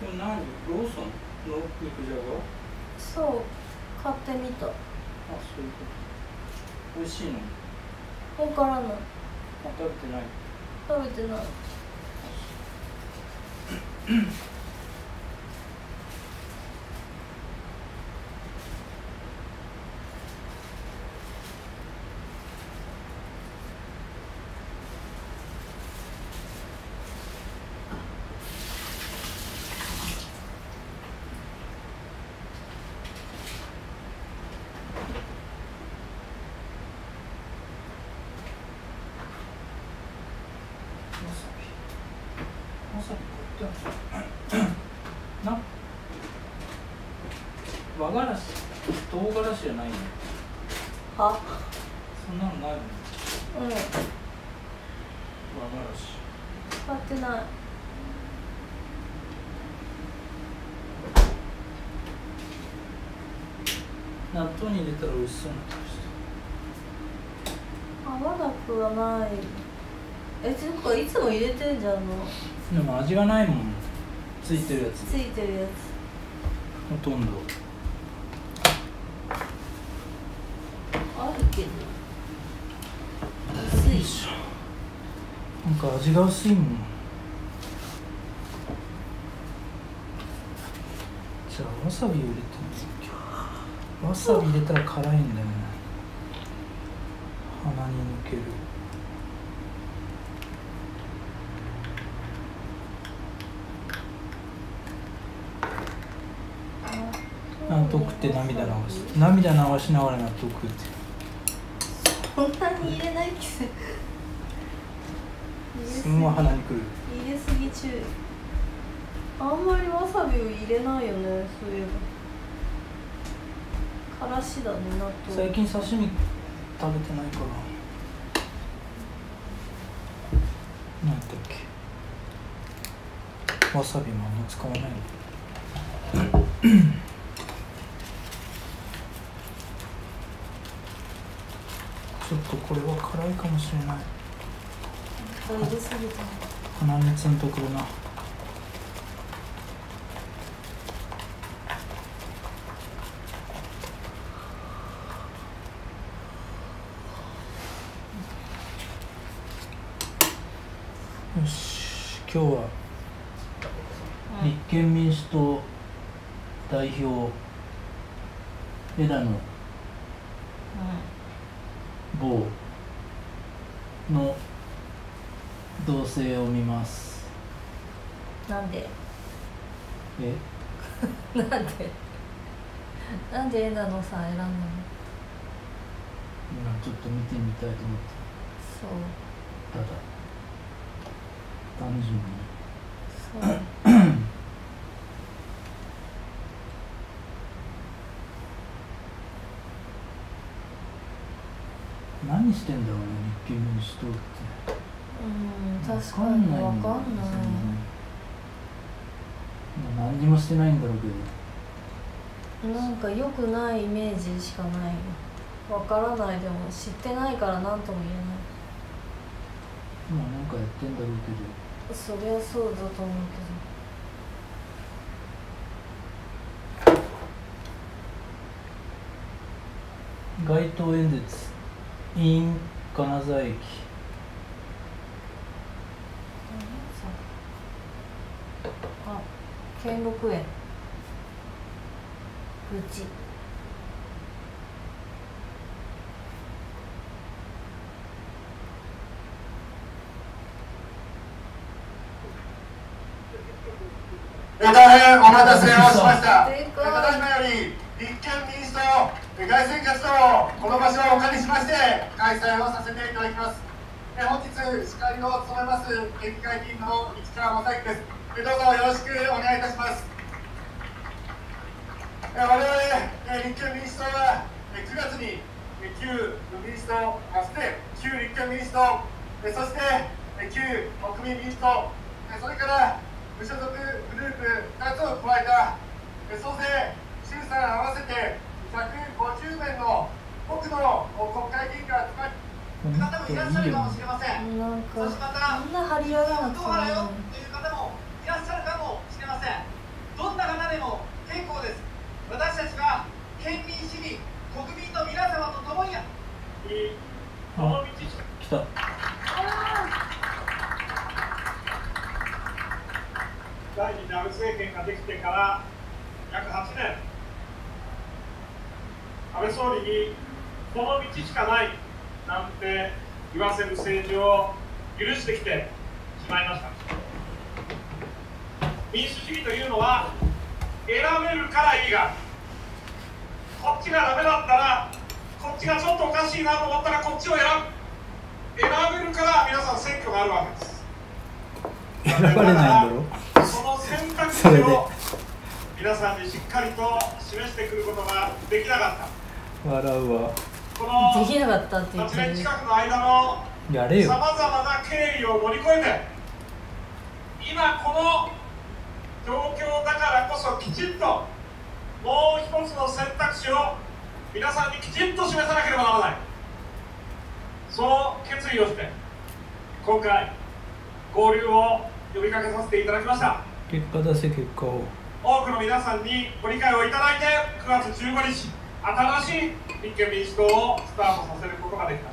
れ何？ローソンの肉じゃが？ そう、買ってみた。 あ、そういうこと。美味しいの？ わからない。 食べてない。 食べてない。 わさび買ってな。和がらし、唐辛子じゃないの？ は？ そんなのないの？ うん。 和がらし。 買ってない。 納豆に入れたら美味しそうな気が合わなくはない。ていうかいつも入れてんじゃんの。 でも味がないもん。ついてるやつ。 ついてるやほとんど。 あるけど薄いし。 なんか味が薄いもん。じゃあわさびを入れてみよう。わさび入れたら辛いんだよね。鼻に抜ける。納豆食って涙流す。涙流しながら納豆食って。 そんなに入れないけど。 すんごい鼻にくる。 入れすぎ注意。あんまりわさびを入れないよね、そういえば。からしだね、納豆。 最近刺身食べてないから何だっけ、わさびもあんま使わないの。ちょっとこれは辛いかもしれない。 入れすぎた。 鼻にツンとくるな。よし、今日は立憲民主党代表枝野坊の動静を見ます。 なんで？ え？ なんで？なんで枝野さん選んだの？ 今ちょっと見てみたいと思って。 そう。 ただ単純にそう何してんだろうね、立憲民主党って。 確かに分かんない。 何にもしてないんだろうけど。 なんか良くないイメージしかない。分からない。でも知ってないから何とも言えない。 まあなんかやってんだろうけど。 そりゃそうだと思うけど。 街頭演説 in 金沢駅。 あ、兼六園愚痴。 大変お待たせをしました。ただいまより立憲民主党凱旋活動、この場所をお借りしまして開催をさせていただきます。本日司会を務めます県議会議員の市川正之です。どうぞよろしくお願いいたします。我々立憲民主党は9月に旧民主党、旧立憲民主党、そして旧国民民主党、それから無所属グループ2つを加えた総勢衆参合わせて150名の多くの国会議員が集まる方もいらっしゃるかもしれません。 なんかそしてまたそんな張り上げなくてもという方もいらっしゃるかもしれません。 でも結構です。私たちは県民市民国民の皆様と共にこの道しか来た。 第二次安倍政権ができてから約8年、安倍総理にこの道しかないなんて言わせる政治を許してきてしまいました。民主主義というのは選べるからいいが、こっちがダメだったらこっちがちょっとおかしいなと思ったらこっちを選べるから皆さん選挙があるわけです。 選ばれないんだろ。 その選択肢を皆さんにしっかりと示してくることができなかった。 笑うわ。 このできなかったって言って 8 る。 年近くの間のやれよ。 さまざまな経緯を乗り越えて、今この状況だからこそきちっともう一つの選択肢を皆さんにきちっと示さなければならない、そう決意をして今回合流を呼びかけさせていただきました。 結果出せ、結果を。 多くの皆さんにご理解をいただいて9月15日新しい立憲民主党をスタートさせることができました。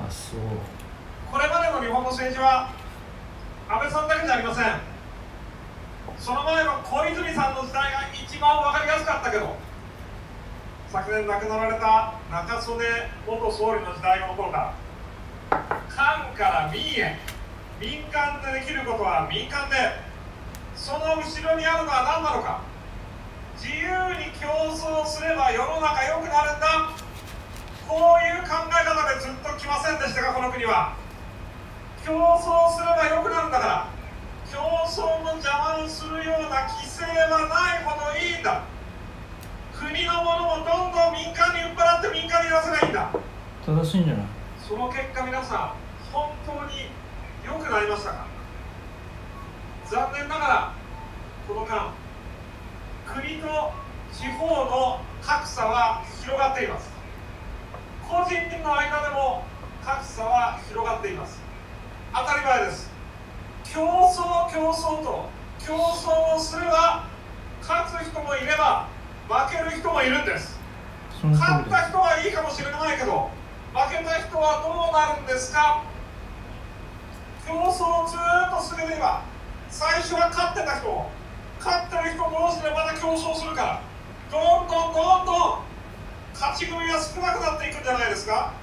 あ、そう。 これまでの日本の政治は安倍さんだけじゃありません。その前の小泉さんの時代が一番分かりやすかったけど、昨年亡くなられた中曽根元総理の時代の頃から官から民へ、民間でできることは民間で、その後ろにあるのは何なのか。自由に競争すれば世の中良くなるんだ、こういう考え方でずっと来ませんでしたか。この国は競争すれば良くなるんだから、競争の邪魔をするような規制はないほどいいんだ。国のものもどんどん民間に売っ払って民間に言わせばいいんだ。 正しいんじゃない。 その結果皆さん本当に良くなりましたか。残念ながらこの間国と地方の格差は広がっています。個人の間でも格差は広がっています。当たり前です。競争と競争をすれば勝つ人もいれば負ける人もいるんです。勝った人はいいかもしれないけど負けた人はどうなるんですか。競争をずっと進めれば最初は勝ってた人も勝ってる人同士でまた競争するからどんどん勝ち組が少なくなっていくんじゃないですか。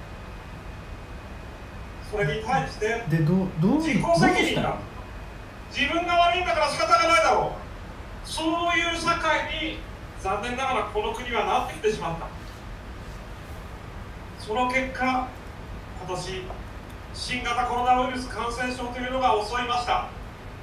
それに対してでどう自己責任だ、自分が悪いんだから仕方がないだろう、そういう社会に残念ながらこの国はなってきてしまった。その結果今年新型コロナウイルス感染症というのが襲いました。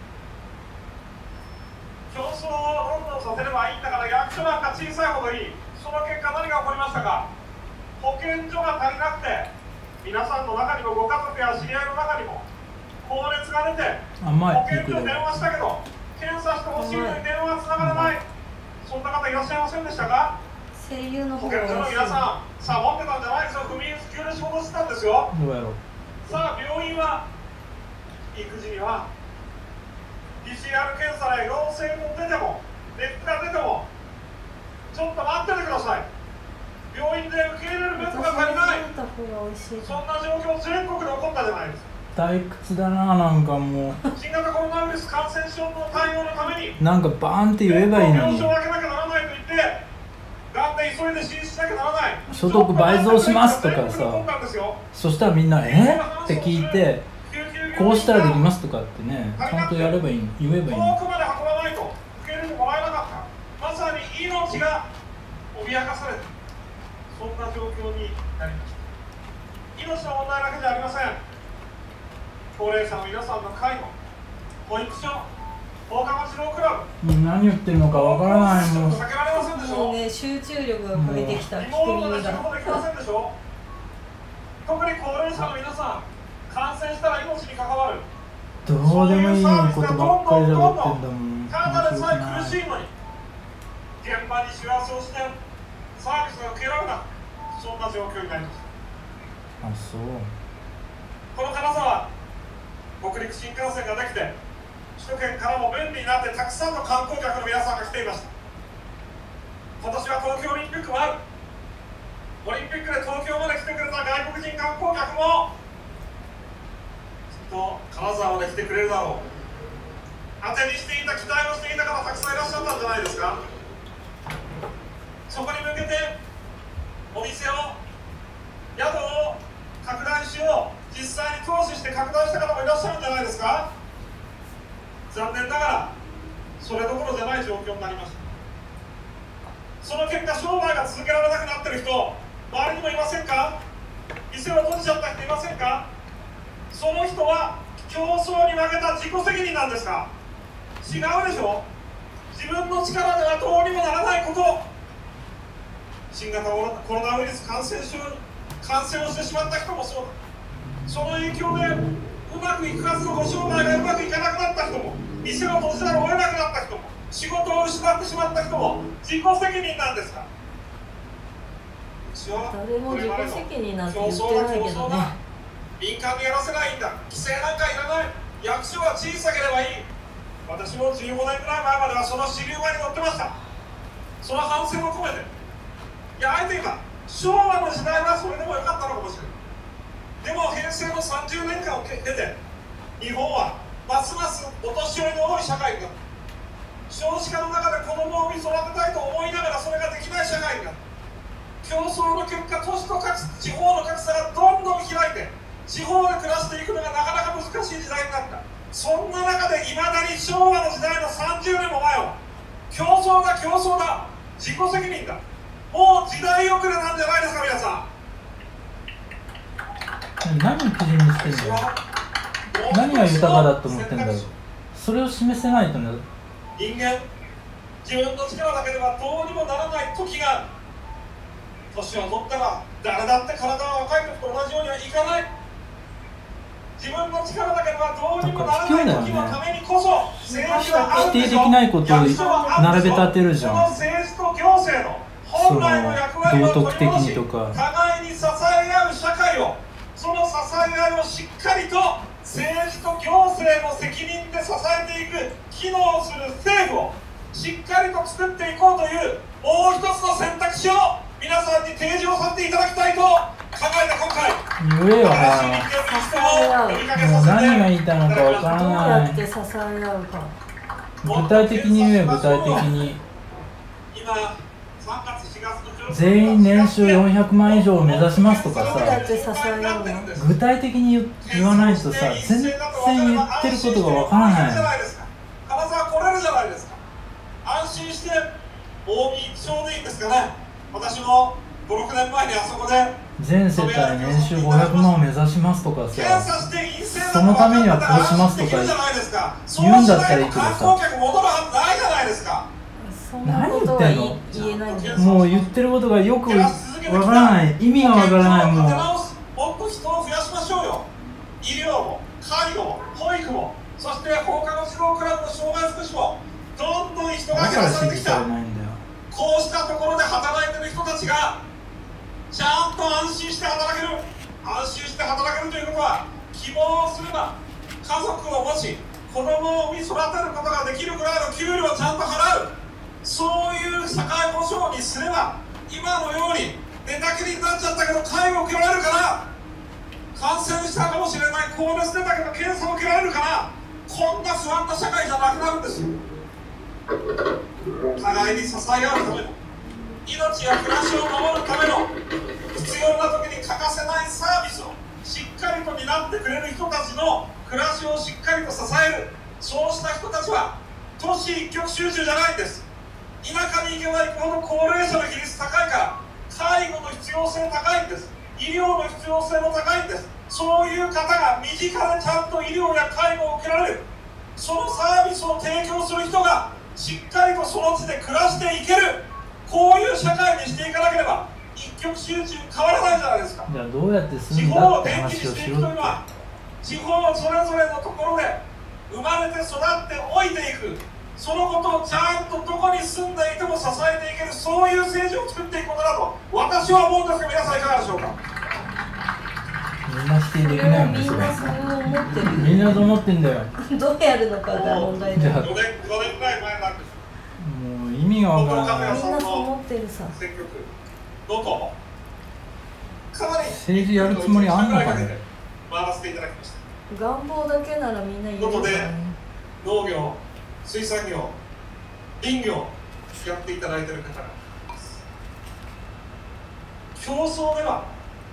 競争をどんどんさせればいいんだから役所なんか小さいほどいい。その結果何が起こりましたか。保健所が足りなくて皆さんの中にもご家族や知り合いの中にも高熱が出て保健所電話したけど検査してほしいのに電話がつながらない、そんな方いらっしゃいませんでしたか。 声優の保方が健所の皆さんサボってたんじゃないですよ。不眠不休で仕事してたんですよ。 どうやろう。 さあ病院は育児には PCR 検査で陽性も出ても熱が出てもちょっと待っててください。病院で受け入れるベッドが足りない、そんな状況全国で起こったじゃないですか。 退屈だな。なんかもう新型コロナウイルス感染症の対応のためになんかバーンって言えばいいのに。 病床を開けなきゃならないと言ってがんで急いで支出しなきゃならない、 所得倍増しますとかさ、そしたらみんなって聞いてこうしたらできますとかってね、ちゃんとやればいいの、言えばいいの。 遠くまで運ばないと受け入れてもらえなかった。まさに命が脅かされた、そんな状況になりました。命の問題だけじゃありません。高齢者の皆さんの介護、保育所、放課後児童クラブ、 何言ってるのかわからないもん。 避けられませんでしょ。 もうね、集中力が欠けてきた。 リモートで仕事できませんでしょ。特に高齢者の皆さん、感染したら命に関わる、 どうでもいいことばっかりじゃべってんだもん。 ただでさえ苦しいのに現場に幸せをしてサービスが受けられない、そんな状況になりました。 あ、そう。 この金沢、北陸新幹線ができて首都圏からも便利になってたくさんの観光客の皆さんが来ていました。 今年は東京オリンピックもある。オリンピックで東京まで来てくれた外国人観光客もきっと金沢まで来てくれるだろう。当てにしていた、期待をしていた方たくさんいらっしゃったんじゃないですか。そこに向けてお店を、宿を拡大しよう、実際に投資して拡大した方もいらっしゃるんじゃないですか。残念ながらそれどころじゃない状況になりました。その結果、商売が続けられなくなっている人、周りにもいませんか。店を閉じちゃった人いませんか。その人は競争に負けた自己責任なんですか。違うでしょ。自分の力ではどうにもならないこと、新型コロナウイルス感染をしてしまった人もそうだ。その影響でうまくいくはずのご商売がうまくいかなくなった人も、店を閉じざるを得なくなった人も、仕事を失ってしまった人も自己責任なんですか。 誰も自己責任なんて言ってないけどね。 民間にやらせないんだ、規制なんかいらない、役所は小さければいい。私も15年くらい前まではその支流馬に乗ってました。その反省も込めて、いや、あえて今、昭和の時代はそれでもよかったのかもしれない。でも平成の30年間を経て、日本はますますお年寄りの多い社会になった。少子化の中で子供を産み育てたいと思いながらそれができない社会になった。競争の結果、都市と地方の格差がどんどん開いて、地方で暮らしていくのがなかなか難しい時代になった。そんな中でいまだに昭和の時代の30年も前は競争だ、競争だ、自己責任だ、もう時代遅れなんじゃないですか。皆さん、 何を基準にしてんだよ。何が豊かだと思ってんだよ。それを示せないとね。 人間、自分の力だけではどうにもならない時がある。年を取ったら誰だって体は若い時と同じようにはいかない。自分の力だけではどうにもならない時のためにこそ政治はあるんでしょ。 否定できないことを並べ立てるじゃん。 その政治と行政の本来の役割を取り戻し、互いに支え合う社会を、その支え合いをしっかりと政治と行政の責任で支えていく機能する政府をしっかりと作っていこうというもう一つの選択肢を皆さんに提示をさせていただきたいと考えた今回、 言えよな。もう何が言いたいのかわからどうない。 やって支え合うか。 具体的に言え、具体的に。 今3月4月の全員年収400万以上を目指しますとかどうやって支さ、 え合うの。 具体的に言わないとさ、全然言ってることがわからない。 金沢来れるじゃないですか。安心して近江町でいいんですかね。私も5、6年前にあそこで全世帯年収500万を目指しますとかさ、そのためにはこうしますとか言うんだったらいいけどさ、 そんなことは言えないんだよ。 もう言ってることがよくわからない、意味がわからない。もうもっと人を増やしましょうよ。医療も介護も保育も、そして放課後児童クラブの障害福祉もどんどん人が減らされてきた。こうしたところで働いてる人たちがちゃんと安心して働ける、安心して働けるということは、希望をすれば家族を持ち子供を産み育てることができるぐらいの給料をちゃんと払う、そういう社会保障にすれば、今のように寝たきりになっちゃったけど介護を受けられるから、感染したかもしれない高熱出たけど検査を受けられるから、こんな不安な社会じゃなくなるんですよ。互いに支え合うための、命や暮らしを守るための必要な時に欠かせないサービスをしっかりと担ってくれる人たちの暮らしをしっかりと支える、そうした人たちは都市一極集中じゃないんです。田舎に行けば行くほど高齢者の比率高いから介護の必要性高いんです。医療の必要性も高いんです。そういう方が身近でちゃんと医療や介護を受けられる、そのサービスを提供する人がしっかりとその地で暮らしていける、こういう社会にしていかなければ一極集中変わらないじゃないですか。 じゃあどうやってする地んだ方をって元気にしいく話をしてよというのは、地方それぞれのところで生まれて育って老いていく、そのことをちゃんとどこに住んでいても支えていける、そういう政治を作っていくことだと私は思うんですが、皆さんいかがでしょうか。 みんな否定できないんですよ。 みんなそう思ってる。 みんなと思ってんだよ。 どうやるのかが問題だ。 5年くらい前なんです。 もう意味がわからない。 みんなそう思ってるさ。 選挙区のとかなり政治やるつもりあんのかね。 回らせていただきました。 願望だけならみんな言えることでからね。 農業、水産業、林業やっていただいている方がいます。競争では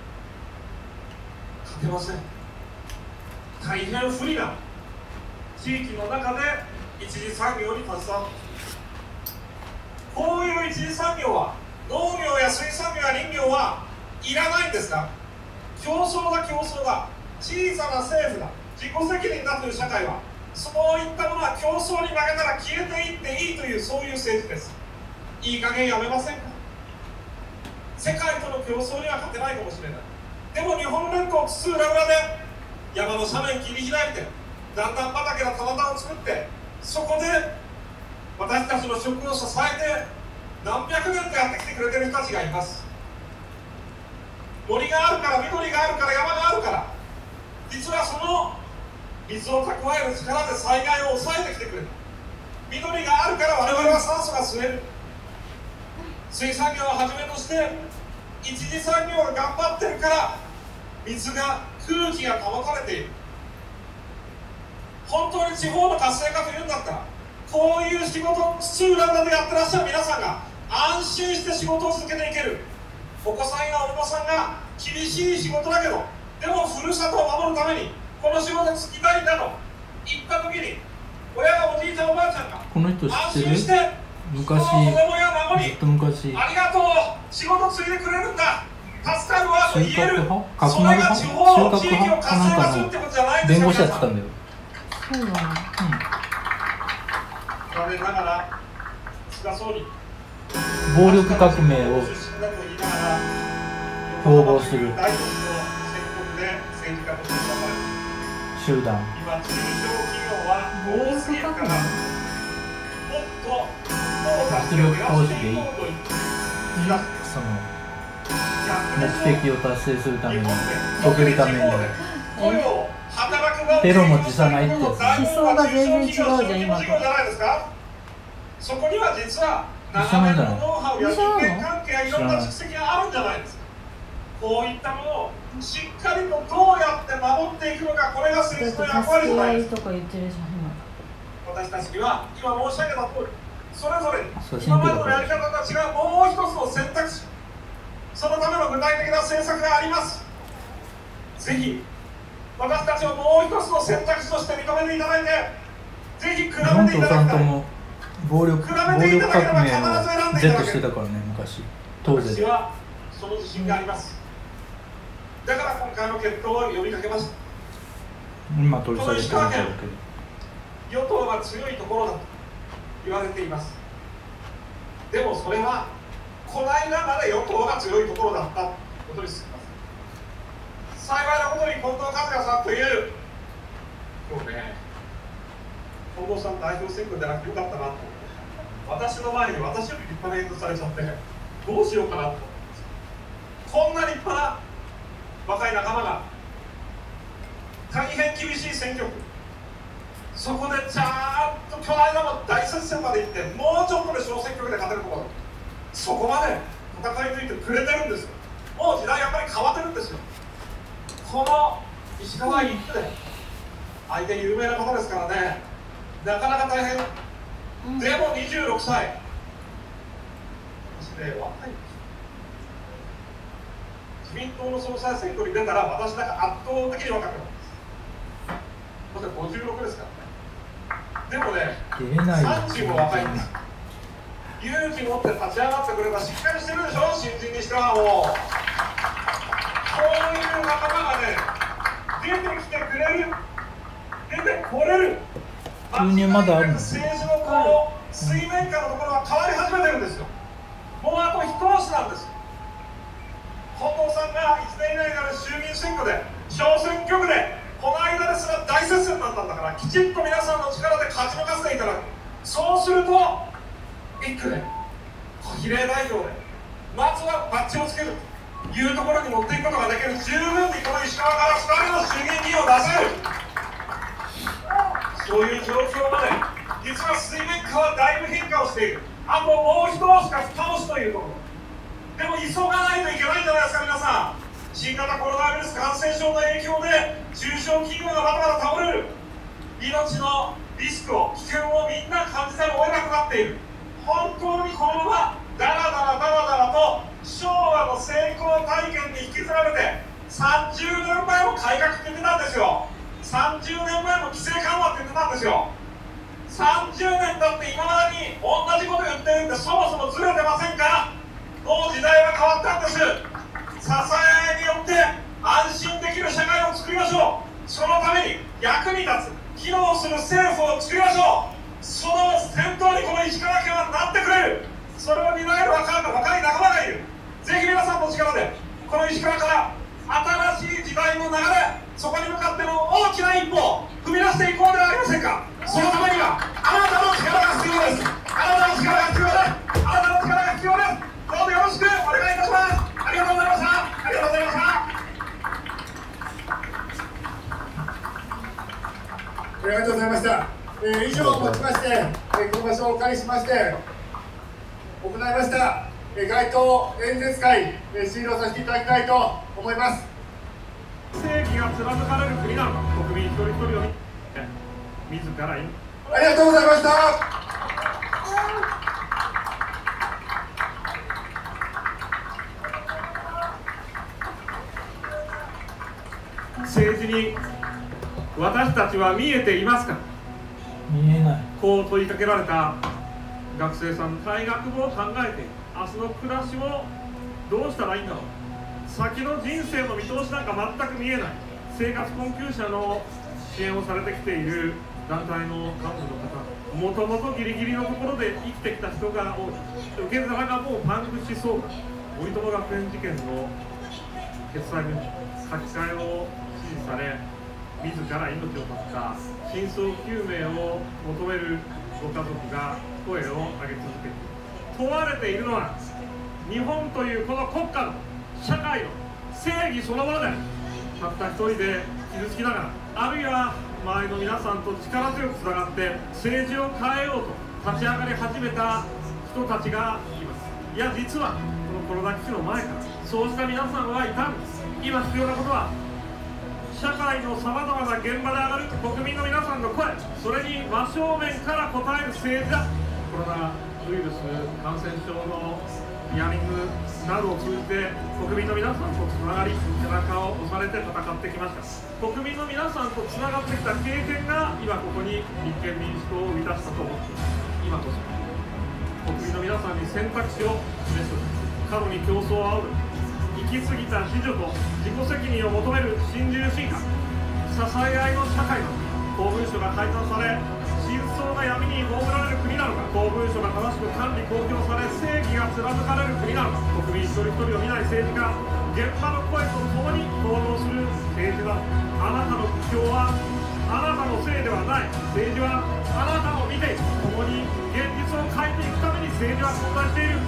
勝てません。大変不利な地域の中で一次産業に携わっています。こういう一次産業は農業や水産業や林業はいらないんですか？競争だ競争だ、小さな政府だ、自己責任だという社会はそういったものは競争に負けたら消えていっていいというそういう政治です。いい加減やめませんか？世界との競争には勝てないかもしれない。でも日本列島津々浦々で山の斜面切り開いて段々畑の棚田を作ってそこで私たちの食を支えて何百年とやってきてくれてる人たちがいます。森があるから緑があるから山があるから実はその水を蓄える力で災害を抑えてきてくれる。緑があるから我々は酸素が吸える。水産業をはじめとして一次産業が頑張ってるから水が空気が保たれている。本当に地方の活性化というんだったらこういう仕事を土浦々でやってらっしゃる皆さんが安心して仕事を続けていける。お子さんやお孫さんが厳しい仕事だけどでもふるさとを守るためにこの仕事に就きたいんだと言った時に親がおじいちゃんおばあちゃんがこの人知安ってる？ 心して昔、 子供や孫にずっと昔。 ありがとう仕事継いでくれるんだ助かるわと言える。 角それが地方の地域を活性化するってことじゃないんです弁よ。 護士やってたんだよ。 そうなの。 残念ながら菅総理暴力革命を標榜する大都市の選挙区で政治家として選ばれる集団。 今中小企業は多すぎるからもっと実力行使でいい。その目的を達成するために遂げるためにテロも辞さないってやつ。 思想が全然違うじゃん今と。 そこには実は長年のノウハウや人間関係やいろんな蓄積があるんじゃないですか。こういったものをしっかりとどうやって守っていくのか、これが政治の役割じゃないですか。 とか言ってるじゃん今。 私たちには今申し上げた通りそれぞれ今までのやり方とは違うもう一つの選択肢、そのための具体的な政策があります。ぜひ私たちをもう一つの選択肢として認めていただいて、ぜひ比べていただきたい。 暴力革命を Z してたからね、昔。当時私はその自信があります。だから今回の決闘を呼びかけました。 今取り下げてるんだけど、 与党が強いところだと言われています。でもそれはこの間まで与党が強いところだったことにすぎません。幸いなことに近藤和也さんという今日ね、近藤さん代表選挙じゃなくてよかったなと、私の前に私より立派な演説されちゃってどうしようかなと思ってます。こんな立派な若い仲間が大変厳しい選挙区、そこでちゃんとこの間も大接戦まで行ってもうちょっとで小選挙区で勝てるところ、そこまで戦い抜いてくれてるんですよ。もう時代やっぱり変わってるんですよ。この石川一区で相手有名な方ですからね、なかなか大変、でも26歳、私ね、若いんですよ。自民党の総裁選挙に出たら私なんか圧倒的に若くなるんです。私は56ですからね。でもね、30も若いんです。勇気持って立ち上がってくればしっかりしてるでしょ、新人にしてはもう。こういう仲間がね、出てきてくれる、出てこれる。 収入まだあるんですよ。 政治のこう水面下のところは変わり始めてるんですよ。もうあと一押しなんです。近藤さんが1年以内になる衆議院選挙で小選挙区でこの間ですら大接戦だったんだから、きちっと皆さんの力で勝ち抜かせていただく。そうすると1区で比例代表でまずはバッジをつけるというところに持っていくことができる。十分にこの石川から2人の衆議院議員を出せる、そういう状況まで実は水面下はだいぶ変化をしている。 あともう一押しか二押しというところ。でも急がないといけないんじゃないですか、皆さん。新型コロナウイルス感染症の影響で中小企業がまだまだ倒れる。命のリスクを、危険をみんな感じざるを得なくなっている。本当にこのままダラダラダラダラと昭和の成功体験に引きずられて、30年前も改革って言ってたんですよ。30年前も規制緩和って言ってたんですよ。30年経って今までに同じこと言ってるんで、そもそもずれてませんか。もう時代は変わったんです。支え合いによって安心できる社会を作りましょう。そのために役に立つ機能する政府を作りましょう。その先頭にこの石川県はなってくれる。それを担える若い仲間がいる。ぜひ皆さんの力でこの石川から新しい時代の流れ、そこに向かっての大きな一歩を踏み出していこうではありませんか。そのためにはあなたの力が必要です。あなたの力が必要です。あなたの力が必要です。どうぞよろしくお願いいたします。ありがとうございました。ありがとうございました。 ありがとうございました。以上をもちまして、この場所をお借りしまして行いました街頭演説会、終了させていただきたいと思います。 正義が貫かれる国なのか、国民一人一人を自らありがとうございました。 政治に私たちは見えていますか。 見えない。 こう問いかけられた学生さん、退学後を考えて明日の暮らしをどうしたらいいんだろう。先の人生の見通しなんか全く見えない。生活困窮者の支援をされてきている団体の幹部の方、もともとギリギリのところで生きてきた人が多い。受け皿がもうパンクしそうだ。森友学園事件の決裁文書き換えを指示され、自ら命を絶った真相究明を求めるご家族が声を上げ続けている。問われているのは日本というこの国家の社会の正義そのものである。たった一人で傷つきながら、あるいは周りの皆さんと力強くつながって政治を変えようと立ち上がり始めた人たちがいます。いや、実はこのコロナ危機の前からそうした皆さんはいたんです。今必要なことは社会のさまざまな現場で上がる国民の皆さんの声、それに真正面から応える政治だ。コロナウイルス感染症のヒアリングなどを通じて国民の皆さんとつながり、背中を押されて戦ってきました。国民の皆さんとつながってきた経験が今ここに立憲民主党を生み出したと思っています。今こそ国民の皆さんに選択肢を示す、過度に競争を煽る、行き過ぎた自助と自己責任を求める新自由主義か、支え合いの社会の公文書が改ざんされ真相が闇に葬られる国なのか、公文書が正しく管理公表され正義が貫かれる国なのか、国民一人一人を見ない政治家、現場の声とともに行動する政治だ。あなたの苦境はあなたのせいではない。政治はあなたを見ている。共に現実を変えていくために政治は存在している。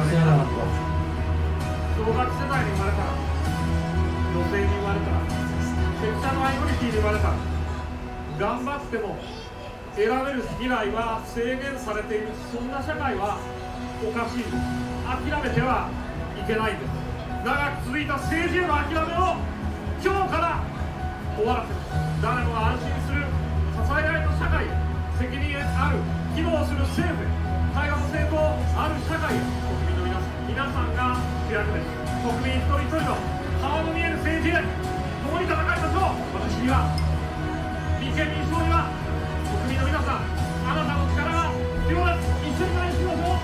小学世代に生まれたら、女性に生まれたら、セクシャルマイノリティに生まれたら、頑張っても選べる未来は制限されている。そんな社会はおかしいです。諦めてはいけないんです。長く続いた政治への諦めを今日から終わらせる。誰もが安心する支え合いの社会へ、責任ある機能する政府へ、多様性とある社会へ、国民の皆さんが主役です。国民一人一人の顔の見える政治へ共に戦いましょう。私には、立憲民主党には、国民の皆さん、あなたの力が必要です。一緒に応援しましょう。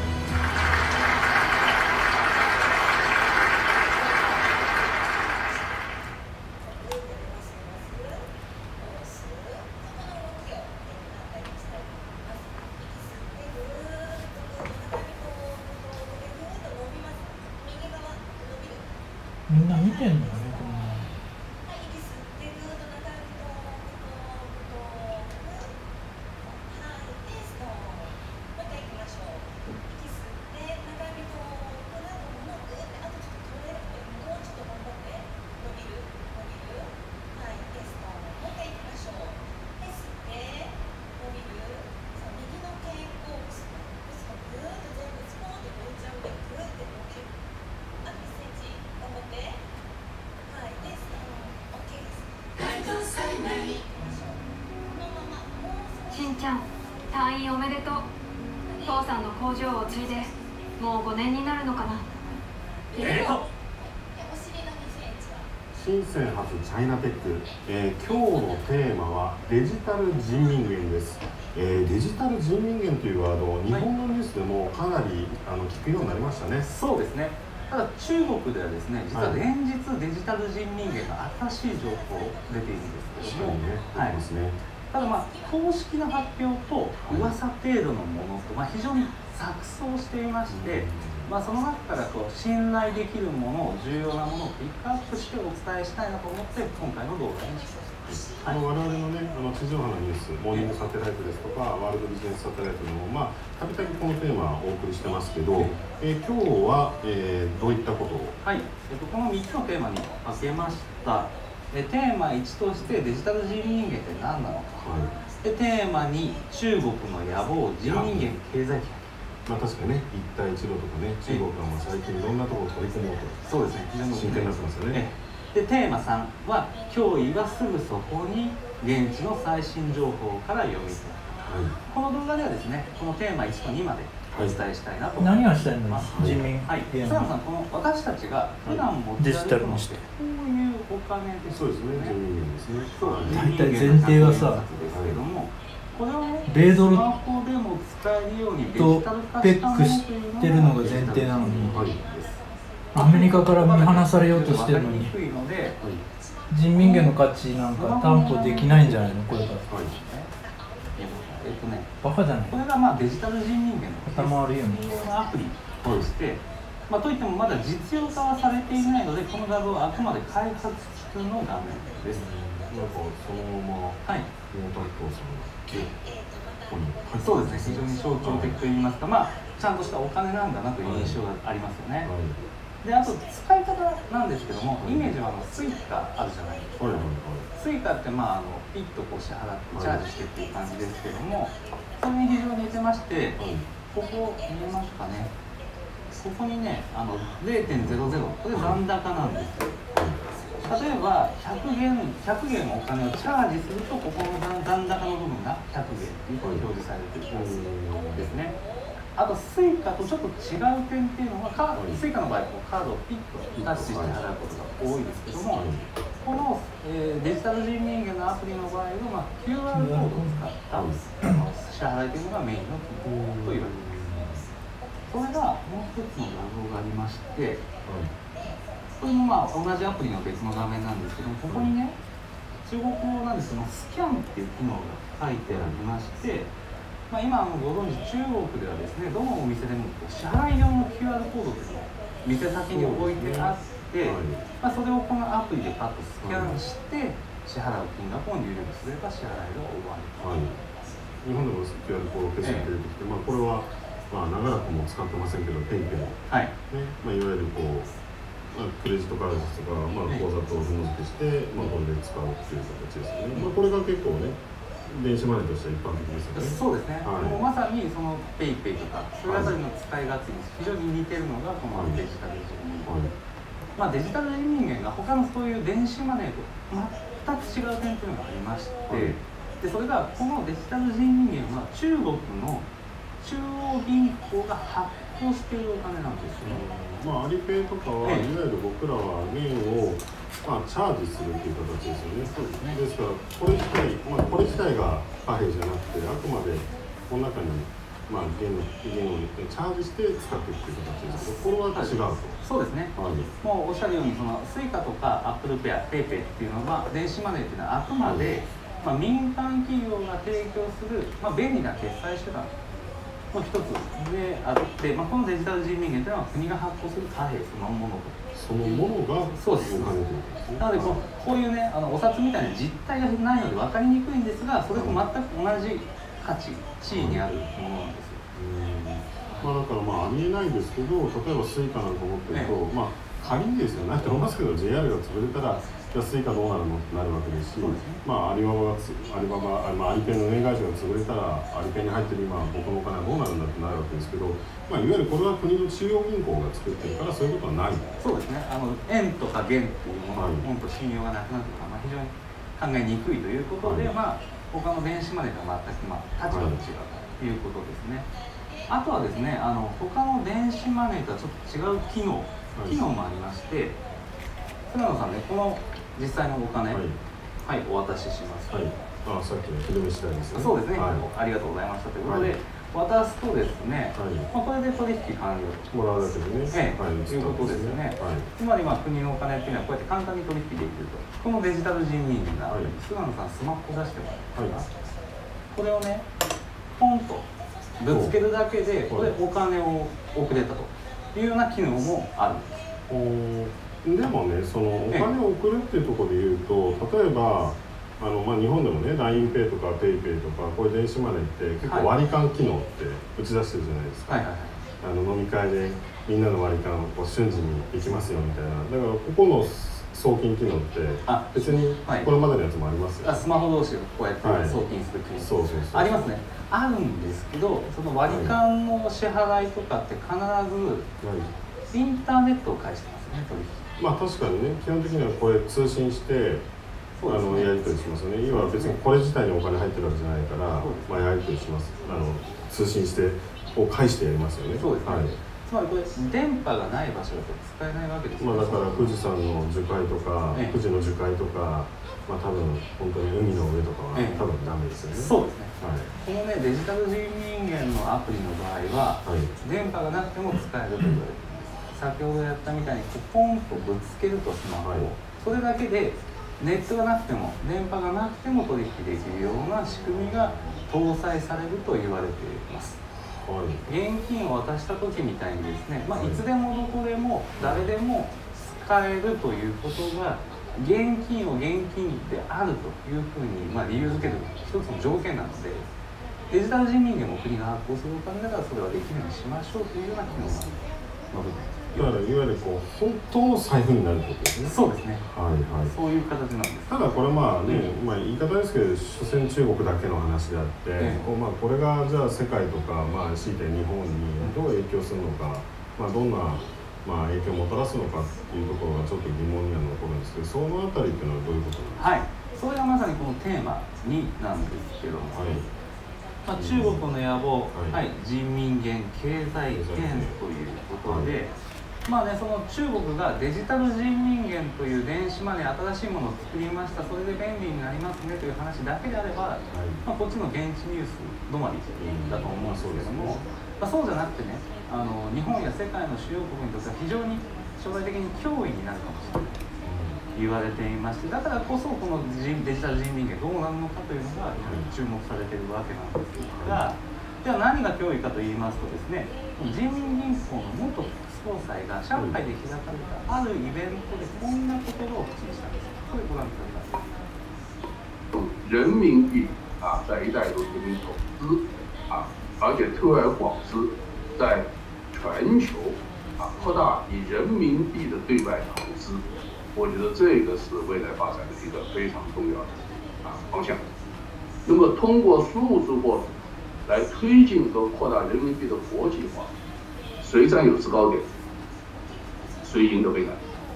みんな見てんのよね、こんな。 ぐーっちゃん、退院おめでとう。父さんの工場を継いでもう5年になるのかな。 深セン発チャイナテック、今日のテーマはデジタル人民元です。デジタル人民元というワード、日本のニュースでもかなり聞くようになりましたね。 そうですね。ただ中国ではですね、実は連日デジタル人民元の新しい情報出ているんですけども、 はい、ですね。 ただ公式な発表と噂程度のものと、非常に錯綜していまして、その中から信頼できるもの、重要なものをピックアップしてお伝えしたいなと思って今回の動画にしました。 我々のね、地上波のニュース、モーニングサテライトですとか、ワールドビジネスサテライトでも、たびたびこのテーマをお送りしてますけど、今日は、どういったことを？ はい、この3つのテーマに分けました。テーマ1としてデジタル人民元って何なのか、でテーマ2、中国の野望、人民元経済圏。 確かにね、一帯一路とかね、中国は最近いろんなところ取り組もうと、 そうですね、非常に真剣になってますよね。 でテーマ3は脅威はすぐそこに、現地の最新情報から読み取る、この動画ではですね、このテーマ1と2までお伝えしたいなと思います。何がしたいの？人民。はい。菅野さん、この私たちが普段持ち歩くのってこういうお金ですね。 そうですね、人民元ですね。 大体前提がさ、これを米ドルとペックしてるのが前提なのに、アメリカから見放されようとしてるのに、人民元の価値なんか担保できないんじゃないの、これから。バカじゃない。これがデジタル人民元のアプリとして、といってもまだ実用化はされていないので、この画像はあくまで開発中の画面です。 そのまま、はい、 そうですね、非常に象徴的といいますか、ちゃんとしたお金なんだなという印象がありますよね。で、あと使い方なんですけども、イメージはスイカあるじゃないですか。スイカってピッと支払ってチャージしてっていう感じですけども、それに非常に似てまして、ここ見えますかね。ここにね、0.00、これ残高なんですよ。例えば100元お金をチャージすると、ここの残高の部分が100元というふうに表示されているんですね。あとスイカとちょっと違う点っていうのは、スイカの場合カードをピッとタッチして払うことが多いですけども、この、デジタル人民元のアプリの場合は、QR コードを使った支払いというのがメインの機能と言われています。それがもう一つの画像がありまして、これも同じアプリの別の画面なんですけども、ここにね、中国語なんですけども、スキャンっていう機能が書いてありまして、今ご存知、中国ではですね、どのお店でも支払い用の QR コードというのを店先に置いてあって、それをこのアプリでパッとスキャンして支払う金額を入力すれば支払いが終わる。 日本でも QR コード決済出てきて、これは長らくも使ってませんけど、ペイペイ、いわゆるクレジットカードですとか、口座と紐付けして、これで使うっていう形ですよね。これが結構ね、電子マネーとしては一般的ですよね。 そうですね。もうまさにそのペイペイとか、それあたりの使い勝手に非常に似てるのがこのデジタル人民元。デジタル人民元が他のそういう電子マネーと全く違う点というのがありまして、でそれがこのデジタル人民元は中国の中央銀行が発行しているお金なんですよ。 アリペイとかは、いわゆる僕らは元をチャージするという形ですよね。そうですね。ですからこれ自体が貨幣じゃなくて、あくまでこの中に元をチャージして使っていくという形ですけど、これは違うと。 そうですね。もうおっしゃるように、そのスイカとかアップルペア、ペイペイっていうのは電子マネーっていうのはあくまで民間企業が提供する便利な決済手段の一つであって、このデジタル人民元というのは国が発行する貨幣そのものがそうです。なのでこういうね、お札みたいな実体がないので分かりにくいんですが、それと全く同じ価値、地位にあるものなんですよ。 だからありえないんですけど、例えばスイカなんか持ってると、仮にですよ、ないと思いますけど、JR が潰れたら、じゃあスイカどうなるのってなるわけですし、アリペイの運営会社が潰れたら、アリペイに入ってる今、僕のお金はどうなるんだってなるわけですけど、いわゆるこれは国の中央銀行が作ってるから、そういうことはない。 そうですね。円とか元っていうものは、本当信用がなくなるとか、非常に考えにくいということで、お他の電子マネーとは全く立場が違うということですね。あとはですね、他の電子マネーとはちょっと違う機能もありまして、菅野さんね、この実際のお金、はい、お渡しします。 はい、さっきの昼飯代ですね。 そうですね、ありがとうございましたということで、渡すとですね、これで取引完了もらうだけでね、 ということですよね。つまり国のお金っていうのはこうやって簡単に取引できると。このデジタル人民元が、菅野さんスマホ出してもらえますか。これをね、ポンとぶつけるだけで、これお金を送れたというような機能もあるんです。 でもね、そのお金を送るっていうところで言うと、例えば日本でもね LINEPay とか PayPay とかこういう電子マネーって結構割り勘機能って打ち出してるじゃないですか。飲み会でみんなの割り勘を瞬時にできますよみたいな。だからここの送金機能って別にこれまでのやつもありますよ。 スマホ同士をこうやって送金する機能、ありますね。あるんですけど、その割り勘の支払いとかって必ずインターネットを介してますね、取引。 確かにね、基本的にはこれ通信してやり取りしますよね。今は別にこれ自体にお金入ってるわけじゃないから、やり取りします。通信してを介してやりますよね。 そうですね。つまりこれ電波がない場所だと使えないわけですよね。 だから富士山の樹海とか、富士の樹海とか、多分本当に海の上とかは多分ダメですよね。 そうですね。このねデジタル人民元のアプリの場合は、電波がなくても使えると言われています。先ほどやったみたいにポンとぶつけるとスマホを、それだけでネットがなくても電波がなくても取引できるような仕組みが搭載されると言われています。現金を渡した時みたいにですね、いつでもどこでも誰でも使えるということが現金を現金であるというふうに理由づける一つの条件なので、デジタル人民元も国が発行するお金だからそれはできるようにしましょうというような機能がの部分。 だからいわゆる本当の財布になるってことですね。 そうですね。そういう形なんです。 ただこれ言い方ですけど、所詮中国だけの話であって、これがじゃあ世界とか強いて日本にどう影響するのか、どんな影響をもたらすのかっていうところがちょっと疑問には残るんですけど、そのあたりっていうのはどういうことなんですか。 それがまさにこのテーマ2なんですけども、中国の野望、人民元経済圏ということで、その中国がデジタル人民元という電子マネー新しいものを作りました、それで便利になりますねという話だけであれば、こっちの現地ニュース止まりだと思うんですけれども、そうじゃなくてね、日本や世界の主要国にとっては非常に将来的に脅威になるかもしれない言われていまして、だからこそこのデジタル人民元どうなるのかというのが注目されているわけなんですが、では何が脅威かと言いますとですね、人民銀行の元総裁が上海で開かれたあるイベントでこんな言葉を口にしたんです。これご覧ください。 人民币在一带一路进行投资而且特而广之，在全球扩大以人民币的对外投资，我觉得这个是未来发展的一个非常重要的方向。那么通过数字货币来推进和扩大人民币的国际化，谁占有制高点，谁赢得未来。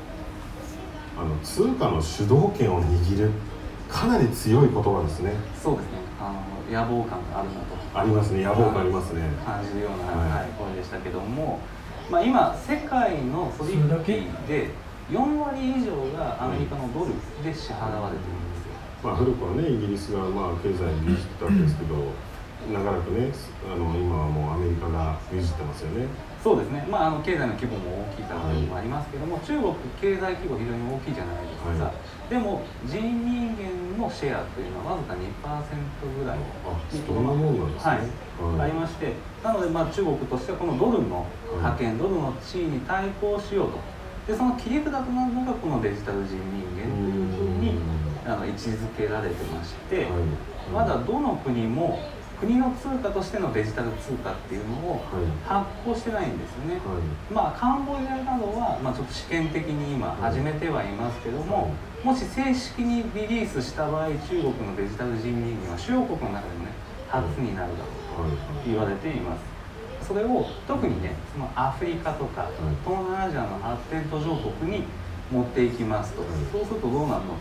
通貨の主導権を握るかなり強い言葉ですね。 そうですね。野望感があるなと。 ありますね。野望感ありますね。 感じるような声でしたけども、今世界の取引で4割以上がアメリカのドルで支払われているんですよ。 古くはね、イギリスが経済に牛耳ったわけですけど、長らくね、今はもうアメリカが牛耳ってますよね。 そうですね。経済の規模も大きいからというのもありますけども、中国経済規模非常に大きいじゃないですか。でも人民元のシェアというのはわずか 2% ぐらいそんなもんなんですね。 ありまして、なので中国としてはこのドルの覇権、ドルの地位に対抗しようと。でその切り札となるのがこのデジタル人民元というふうに位置づけられてまして、まだどの国も国の通貨としてのデジタル通貨っていうのを発行してないんですよね。カンボジアなどはちょっと試験的に今始めてはいますけども、もし正式にリリースした場合、中国のデジタル人民元は主要国の中でもね初になるだろうと言われています。それを特にね、そのアフリカとか東南アジアの発展途上国に持っていきますと、そうするとどうなるのか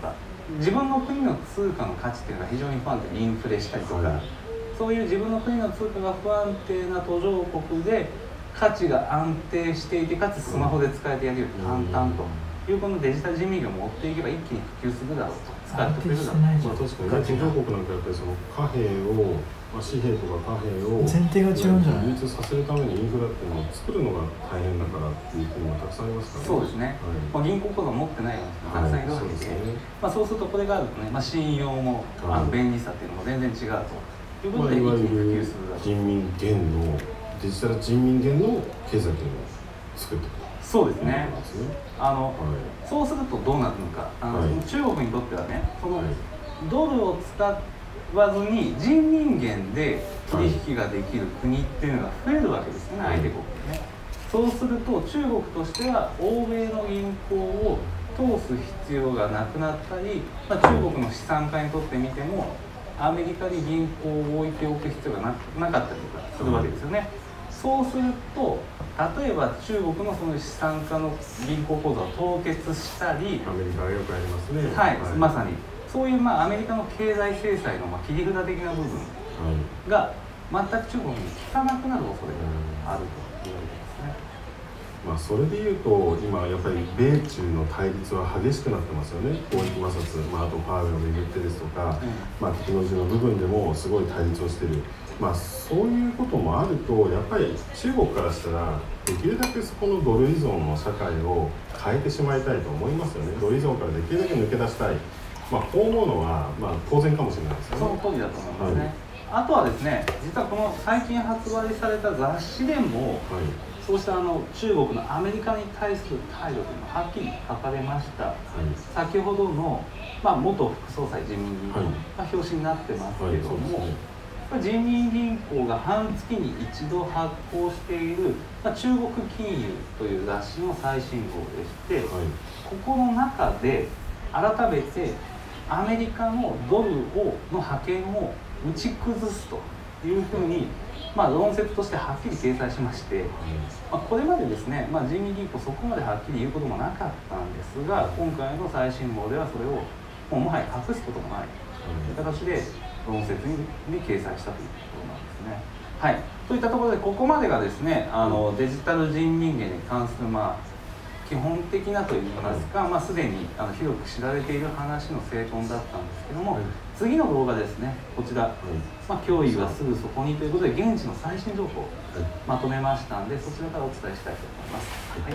自分の国の通貨の価値っていうのが非常に不安定、インフレしたりとか、そういう自分の国の通貨が不安定な途上国で価値が安定していて、かつスマホで使えてやるより簡単というこのデジタル人民元を持っていけば一気に普及するだろうと、使ってくれるだろう。 まあ確かに途上国なんかやっぱりその貨幣を、紙幣とか貨幣を前提が違うんじゃない？ 流通させるためにインフラっていうのを作るのが大変だからっていう国もたくさんありますからね。 そうですね。銀行口座を持ってないような人がたくさんいるわけで、そうするとこれがあるとね、信用も便利さっていうのも全然違うということで一気に普及するだろう。 人民元のデジタル人民元の経済っていうのを作っていく。 そうですね。そうするとどうなるのか、中国にとってはね、そのドルを使わずに人民元で取引ができる国っていうのが増えるわけですね、相手国でね。そうすると中国としては欧米の銀行を通す必要がなくなったり、中国の資産家にとってみてもアメリカに銀行を置いておく必要がなかったりとかするわけですよね。そうすると例えば中国のその資産家の銀行口座を凍結したり、 アメリカはよくありますね。 はい、まさにそういうアメリカの経済制裁の切り札的な部分が全く中国に効かなくなる恐れがあるというわけですね。 それでいうと今やっぱり米中の対立は激しくなってますよね。貿易摩擦、あとパウエルを巡ってですとか、テクノロジーの部分でもすごい対立をしている。そういうこともあるとやっぱり中国からしたらできるだけそこのドル依存の社会を変えてしまいたいと思いますよね。ドル依存からできるだけ抜け出したい。こう思うのは当然かもしれないですよね。 その通りだと思いますね。あとはですね、実はこの最近発売された雑誌でも、そうした中国のアメリカに対する態度というのははっきり書かれました。先ほどの、元副総裁自民銀行が表紙になってますけれども、人民銀行が半月に一度発行している、中国金融という雑誌の最新号でして、ここの中で改めてアメリカのドルの覇権を打ち崩すというふうに、論説としてはっきり掲載しまして、これまでですね、人民銀行そこまではっきり言うこともなかったんですが、今回の最新号ではそれをもはや隠すこともないという形で論説に掲載したということなんですね。はい、といったところでここまでがですね、デジタル人民元に関する基本的なといいますか、すでに広く知られている話の整頓だったんですけども、次の動画ですね、こちら、脅威はすぐそこにということで現地の最新情報をまとめましたので、そちらからお伝えしたいと思います。はい、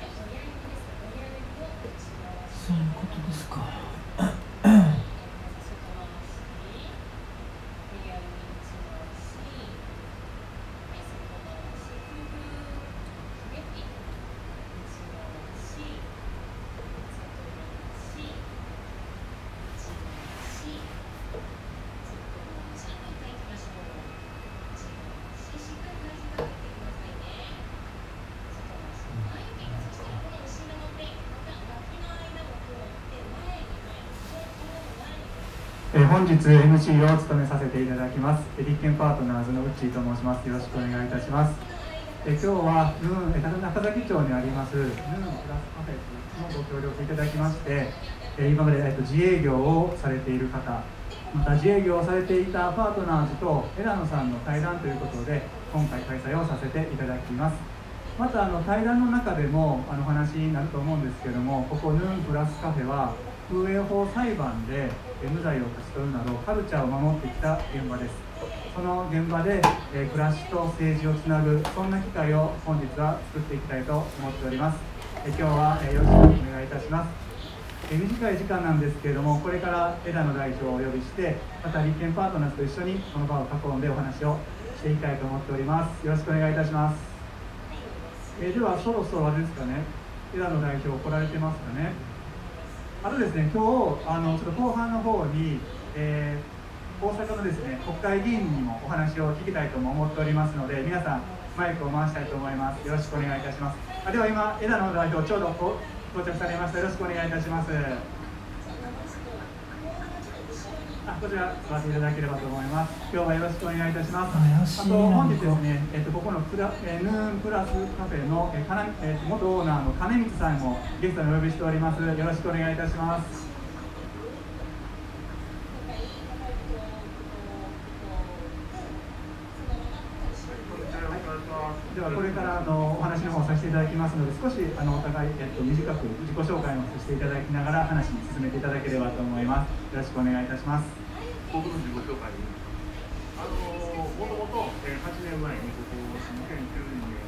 そういうことですか。 本日 MC を務めさせていただきます立憲パートナーズのウッチーと申します。よろしくお願いいたします。今日は中崎町にありますヌーンプラスカフェのご協力いただきまして、今まで自営業をされている方、また自営業をされていたパートナーズと枝野さんの対談ということで今回開催をさせていただきます。また対談の中でもお話になると思うんですけども、ここヌーンプラスカフェは風営法裁判で無罪を勝ち取るなどカルチャーを守ってきた現場です。その現場で暮らしと政治をつなぐ、そんな機会を本日は作っていきたいと思っております。今日はよろしくお願いいたします。短い時間なんですけれども、これから枝野代表をお呼びして、また立憲パートナーズと一緒にこの場を囲んでお話をしていきたいと思っております。よろしくお願いいたします。ではそろそろあれですかね、枝野代表来られてますかね。あとですね、今日ちょっと後半の方に、大阪のですね国会議員にもお話を聞きたいとも思っておりますので、皆さんマイクを回したいと思います。よろしくお願いいたします。では今枝野代表ちょうど到着されました。よろしくお願いいたします。こちら座っていただければと思います。今日はよろしくお願いいたします。あと本日ですね、ここのヌーンプラスカフェの元オーナーの金光さんもゲストにお呼びしております。よろしくお願いいたします。 ではこれからお話の方させていただきますので、少しお互い、短く自己紹介もさせていただきながら話に進めていただければと思います。よろしくお願いいたします。 僕の自己紹介にもともと8年前にここ2009年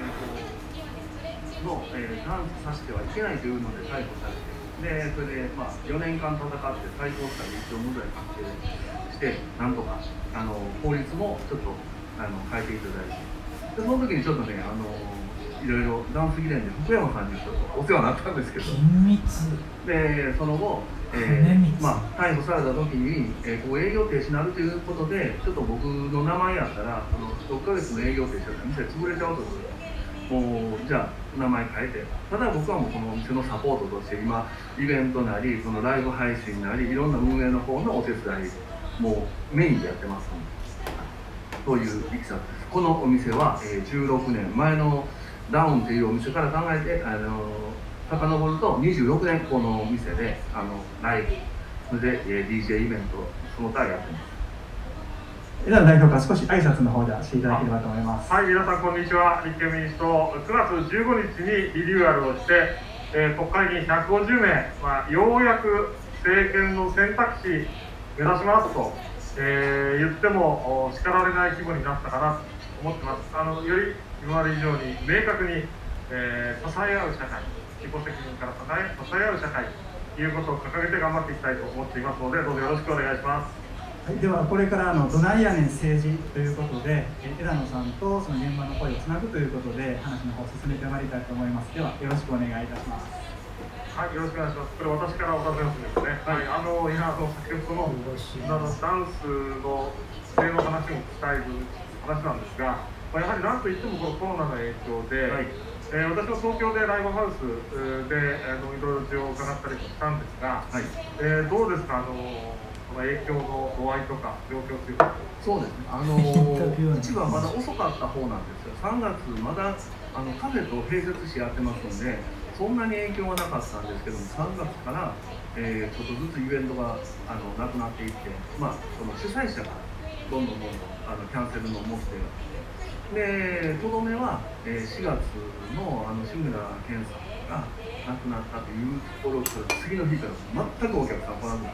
のダンスさせてはいけないというので逮捕されて、でそれで4年間戦って最高裁で一応無罪確定してなんとか法律もちょっと変えていただいて、でその時にちょっとねいろいろダンス議連で福山さんにちょっとお世話になったんですけど、でその後、逮捕された時に、営業停止になるということで、ちょっと僕の名前やったら6ヶ月の営業停止だったら店潰れちゃうということで、もうじゃあ名前変えて、ただ僕はもうこのお店のサポートとして今イベントなりこのライブ配信なりいろんな運営の方のお手伝いもうメインでやってますので、そういういきさつです。このお店は、16年前のダウンというお店から考えて遡ると26年このお店でライブで、DJ イベントその他やってます。 枝野代表から少し挨拶の方でしていただければと思います。 はい、皆さんこんにちは。立憲民主党9月15日にリニューアルをして、国会議員150名、ようやく政権の選択肢目指しますと、言っても叱られない規模になったかなと思ってます。より今まで以上に明確に、支え合う社会、自己責任から支え合う社会ということを掲げて頑張っていきたいと思っていますので、どうぞよろしくお願いします。 はい、ではこれからどないやねん政治ということで、枝野さんとその現場の声をつなぐということで話の方を進めてまいりたいと思います。ではよろしくお願いいたします。 はい、よろしくお願いします。これ私からお尋ねますね。はい、先ほどのダンスの規制の話もしたい話なんですが、やはりなんといってもこのコロナの影響で、私は東京でライブハウスでいろいろ事情を伺ったりもしたんですが、どうですか、この影響の度合いとか状況というか。 そうですね、一部はまだ遅かった方なんですよ。3月まだカフェと併設してやってますので、そんなに影響はなかったんですけども、3月から、ちょっとずつイベントがなくなっていって、その主催者がどんどんキャンセルの申し出が。で、とどめは、4月の志村けんさんが亡くなったというところから次の日から全くお客さん来なくなって、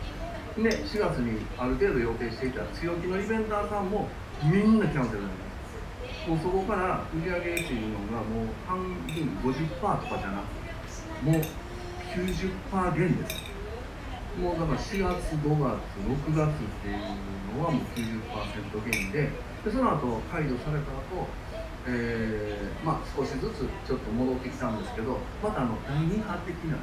で4月にある程度予定していた強気のイベンターさんもみんなキャンセルになります。もうそこから売り上げっていうのがもう半分 50% とかじゃなくてもう 90% 減です。もうだから4月、5月、6月っていうのはもう 90% 減で、その後解除された後、少しずつちょっと戻ってきたんですけど、また第2波的な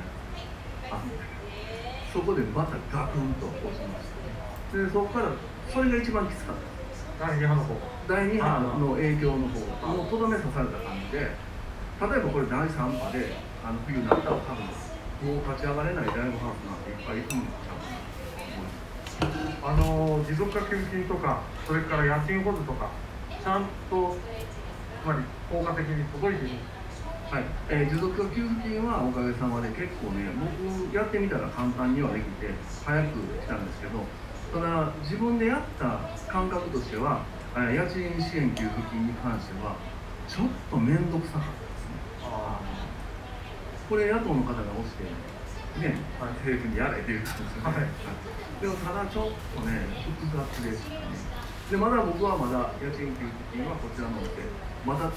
そこでまたガクンと落ちましたね。でそこからそれが一番きつかったです。 第2波の方第2波の影響の方がもうとどめ刺された感じで、例えばこれ第3波で冬になったら多分もう立ち上がれないライブハウスなんていっぱいいるんちゃうかなと思います。 持続化給付金とか、それから家賃補助とかちゃんとつまり効果的に届いている。 はい、持続化給付金はおかげさまで結構ね、僕やってみたら簡単にはできて早く来たんですけど、ただ自分でやった感覚としては家賃支援給付金に関してはちょっと面倒くさかったですね。これ野党の方が押してね、政府にやれって言ったんですよね。でもただちょっとね複雑でしたね。でまだ僕はまだ家賃給付金はこちらのでまだ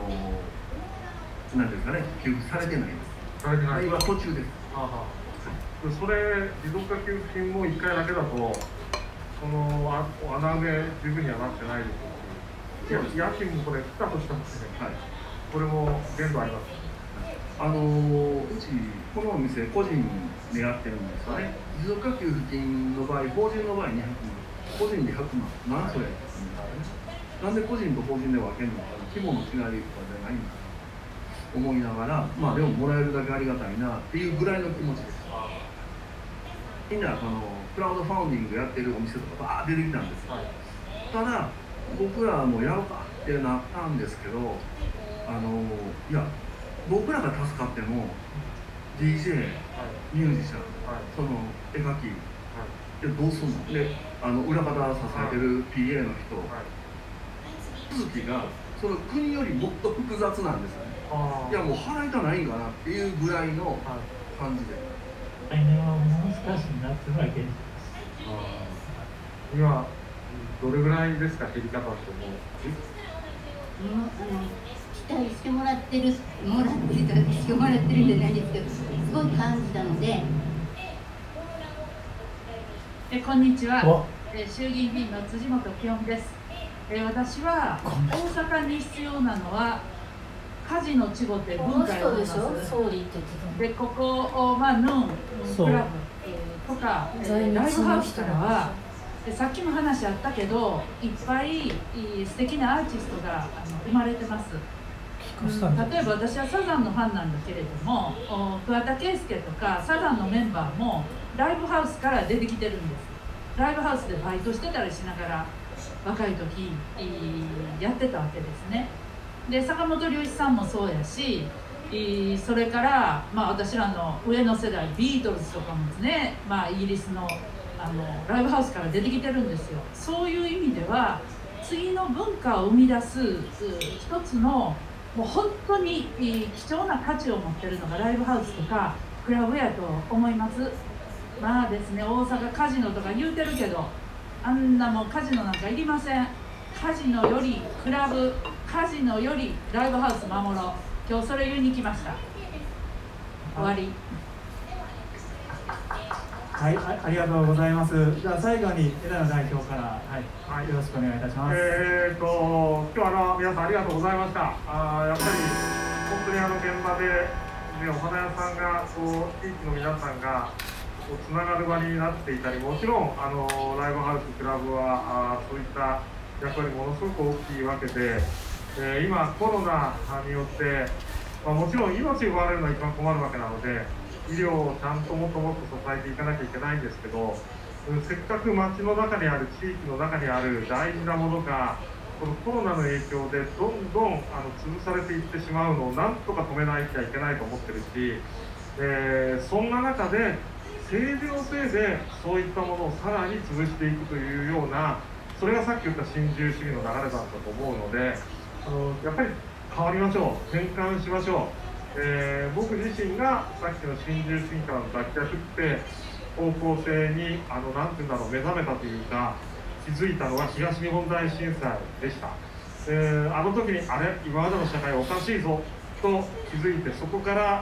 なんですかね、給付されてないです。 されてない。 今途中です。 それ持続化給付金も1回だけだとその穴埋め十分にはなってないですし、家賃もこれ来たとしたんですね。これも限度あります。 うちこのお店個人でやってるんですよね。持続化給付金の場合、法人の場合200万、個人で100万、なんそれなんで個人と法人で分けるのかな、規模の違いとかじゃないんだと思いながら、でももらえるだけありがたいなっていうぐらいの気持ちです。みんなクラウドファウンディングやってるお店とかバーッ出てきたんですよ。ただ僕らもやろうかってなったんですけど、いや僕らが助かっても DJ、ミュージシャン、その絵描き、どうすんので裏方支えてる PA の人、続きがその国よりもっと複雑なんですよね。いやもう払いたないんかなっていうぐらいの感じで。 来年はもう少しになっていうのが現実です。 今どれぐらいですか、減り方ってもう。 期待してもらってるしてもらってるんじゃないですけど、すごい感じたので。 こんにちは。衆議院議員の辻元清美です。私は大阪に必要なのはカジノチゴって文化を思います。でここヌーンクラブとかライブハウスからはさっきも話あったけどいっぱい素敵なアーティストが生まれてます。例えば私はサザンのファンなんだけれども桑田佳祐とかサザンのメンバーもライブハウスから出てきてるんです。ライブハウスでバイトしてたりしながら若い時やってたわけですね。で坂本龍一さんもそうやしそれから私らの上の世代ビートルズとかもですね、イギリスのライブハウスから出てきてるんですよ。そういう意味では次の文化を生み出す一つのもう本当に貴重な価値を持ってるのがライブハウスとかクラブやと思います。ですね、大阪カジノとか言うてるけどあんなもんカジノなんかいりません。カジノよりクラブ、カジノよりライブハウス守ろう。今日それ言いに来ました。終わり。 はい、ありがとうございます。じゃあ最後に枝野代表から、よろしくお願いいたします。 今日は皆さんありがとうございました。やっぱり本当に現場で、お花屋さんが地域の皆さんがつながる場になっていたり、もちろんライブハウス、クラブはそういった役割ものすごく大きいわけで、今コロナによって、もちろん命を奪われるのは一番困るわけなので医療をちゃんともっともっと支えていかなきゃいけないんですけど、せっかく街の中にある地域の中にある大事なものがこのコロナの影響でどんどん潰されていってしまうのをなんとか止めなきゃいけないと思ってるし、そんな中で政治のせいでそういったものをさらに潰していくというような、それがさっき言った新自由主義の流れだったと思うので、やっぱり変わりましょう、転換しましょう。僕自身がさっきの新自由主義からの脱却って方向性になんていうんだろう、目覚めたというか気づいたのは東日本大震災でした。あの時にあれ今までの社会おかしいぞと気づいて、そこから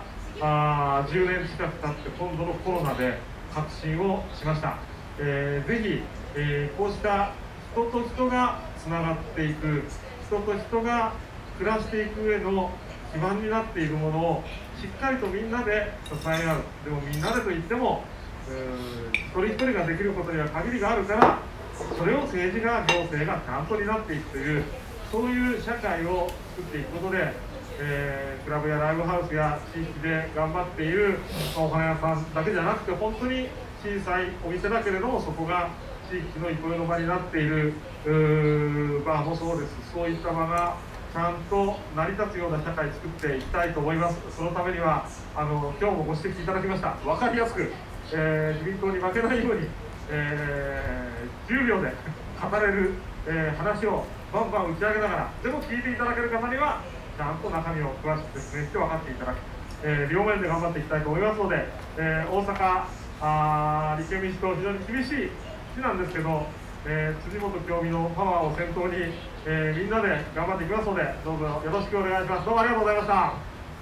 10年近く経って今度のコロナで確信をしました。ぜひ、こうした人と人がつながっていく、人と人が暮らしていく上の基盤になっているものをしっかりとみんなで支え合う。でもみんなでといっても一人一人ができることには限りがあるから、それを政治が行政がちゃんと担っていくという、そういう社会を作っていくことで、クラブやライブハウスや地域で頑張っているお花屋さんだけじゃなくて、本当に小さいお店だけれどもそこが地域の憩いの場になっているバーもそうです。そういった場がちゃんと成り立つような社会を作っていきたいと思います。そのためには今日もご指摘いただきました分かりやすく、自民党に負けないように、10秒で語れる、話をバンバン打ち上げながら、でも聞いていただける方にはちゃんと中身を詳しく説明して分かっていただく、両面で頑張っていきたいと思いますので、大阪立憲民主党非常に厳しい地なんですけど、辻元清美のパワーを先頭に、みんなで頑張っていきますので、どうぞよろしくお願いします。どうもありがとうございました。 あ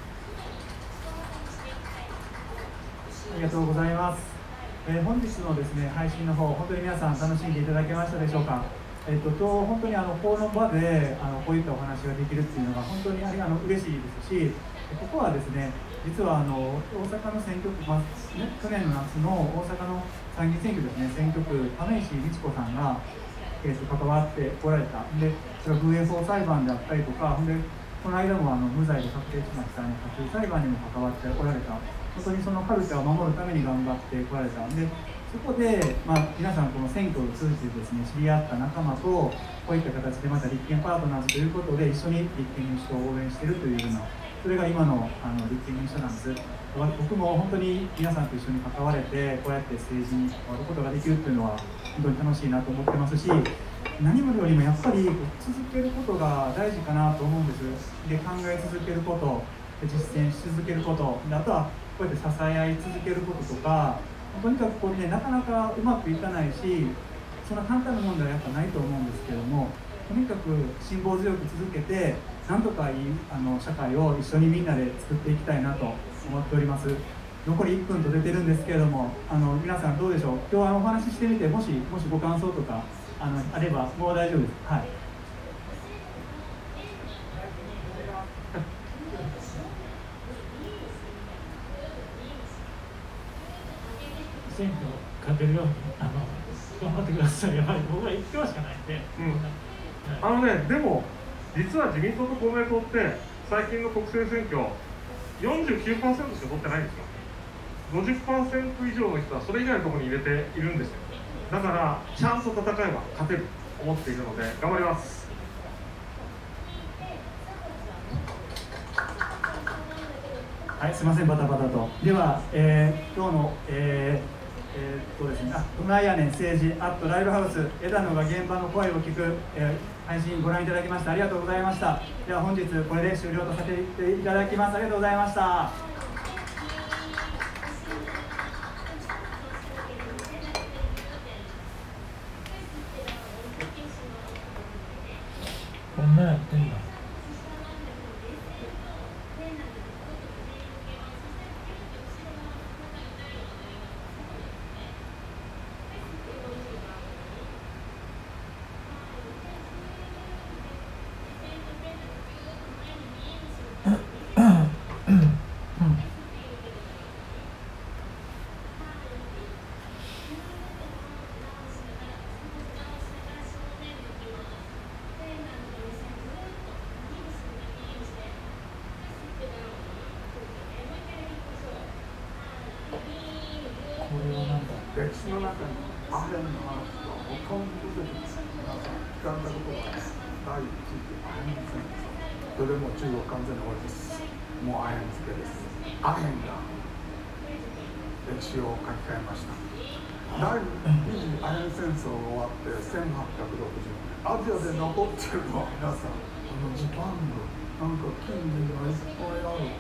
りがとうございます。本日のですね配信の方、本当に皆さん楽しんでいただけましたでしょうか。今日本当にこの場でこういったお話ができるっていうのが本当に嬉しいですし、ここはですね実は大阪の選挙区、去年の夏の大阪の参議院選挙ですね、選挙区亀石美智子さんが、関わってこられた。でそれは風営法裁判であったりとか、ほんでこの間も無罪で確定しました架空裁判にも関わってこられた。本当にそのカルチャーを守るために頑張ってこられた。でそこで、皆さんこの選挙を通じてですね知り合った仲間とこういった形でまた立憲パートナーズということで一緒に立憲民主党を応援しているというような、それが今の立憲民主党なんです。 僕も本当に皆さんと一緒に関われてこうやって政治に関わることができるっていうのは本当に楽しいなと思ってますし、何よりもやっぱり続けることが大事かなと思うんです。で、考え続けること、実践し続けること、あとはこうやって支え合い続けることとか、とにかくこれね、なかなかうまくいかないし、そんな簡単なもんではやっぱないと思うんですけども、とにかく辛抱強く続けて、なんとかいい社会を一緒にみんなで作っていきたいなと思っております。残り1分と出てるんですけれども、皆さんどうでしょう。今日はお話ししてみて、もしご感想とかあればもう大丈夫です。はい。 選挙を勝てるように頑張ってください。やはり僕は1票しかないんで。 でも実は自民党と公明党って最近の国政選挙 49% しか取ってないんですよ。50% 以上の人はそれ以外のところに入れているんですよ。だからちゃんと戦えば勝てると思っているので頑張ります。 はい、すみません、バタバタと。では、今日の、ですね、うまいやねん政治ライブハウス枝野が現場の声を聞く、配信ご覧いただきましてありがとうございました。では本日これで終了とさせていただきます。ありがとうございました。 こんなやってんだ。 歴史の中にアヘンの話がほとんど出てきます。皆さん聞かれたことが第一次アヘン戦争。それも中国完全に終わりです。もうアヘン付けです。アヘンが歴史を書き換えました。第二次アヘン戦争が終わって1860年、アジアで残ってるのは皆さん、ジパング、なんか金銀がいっぱいある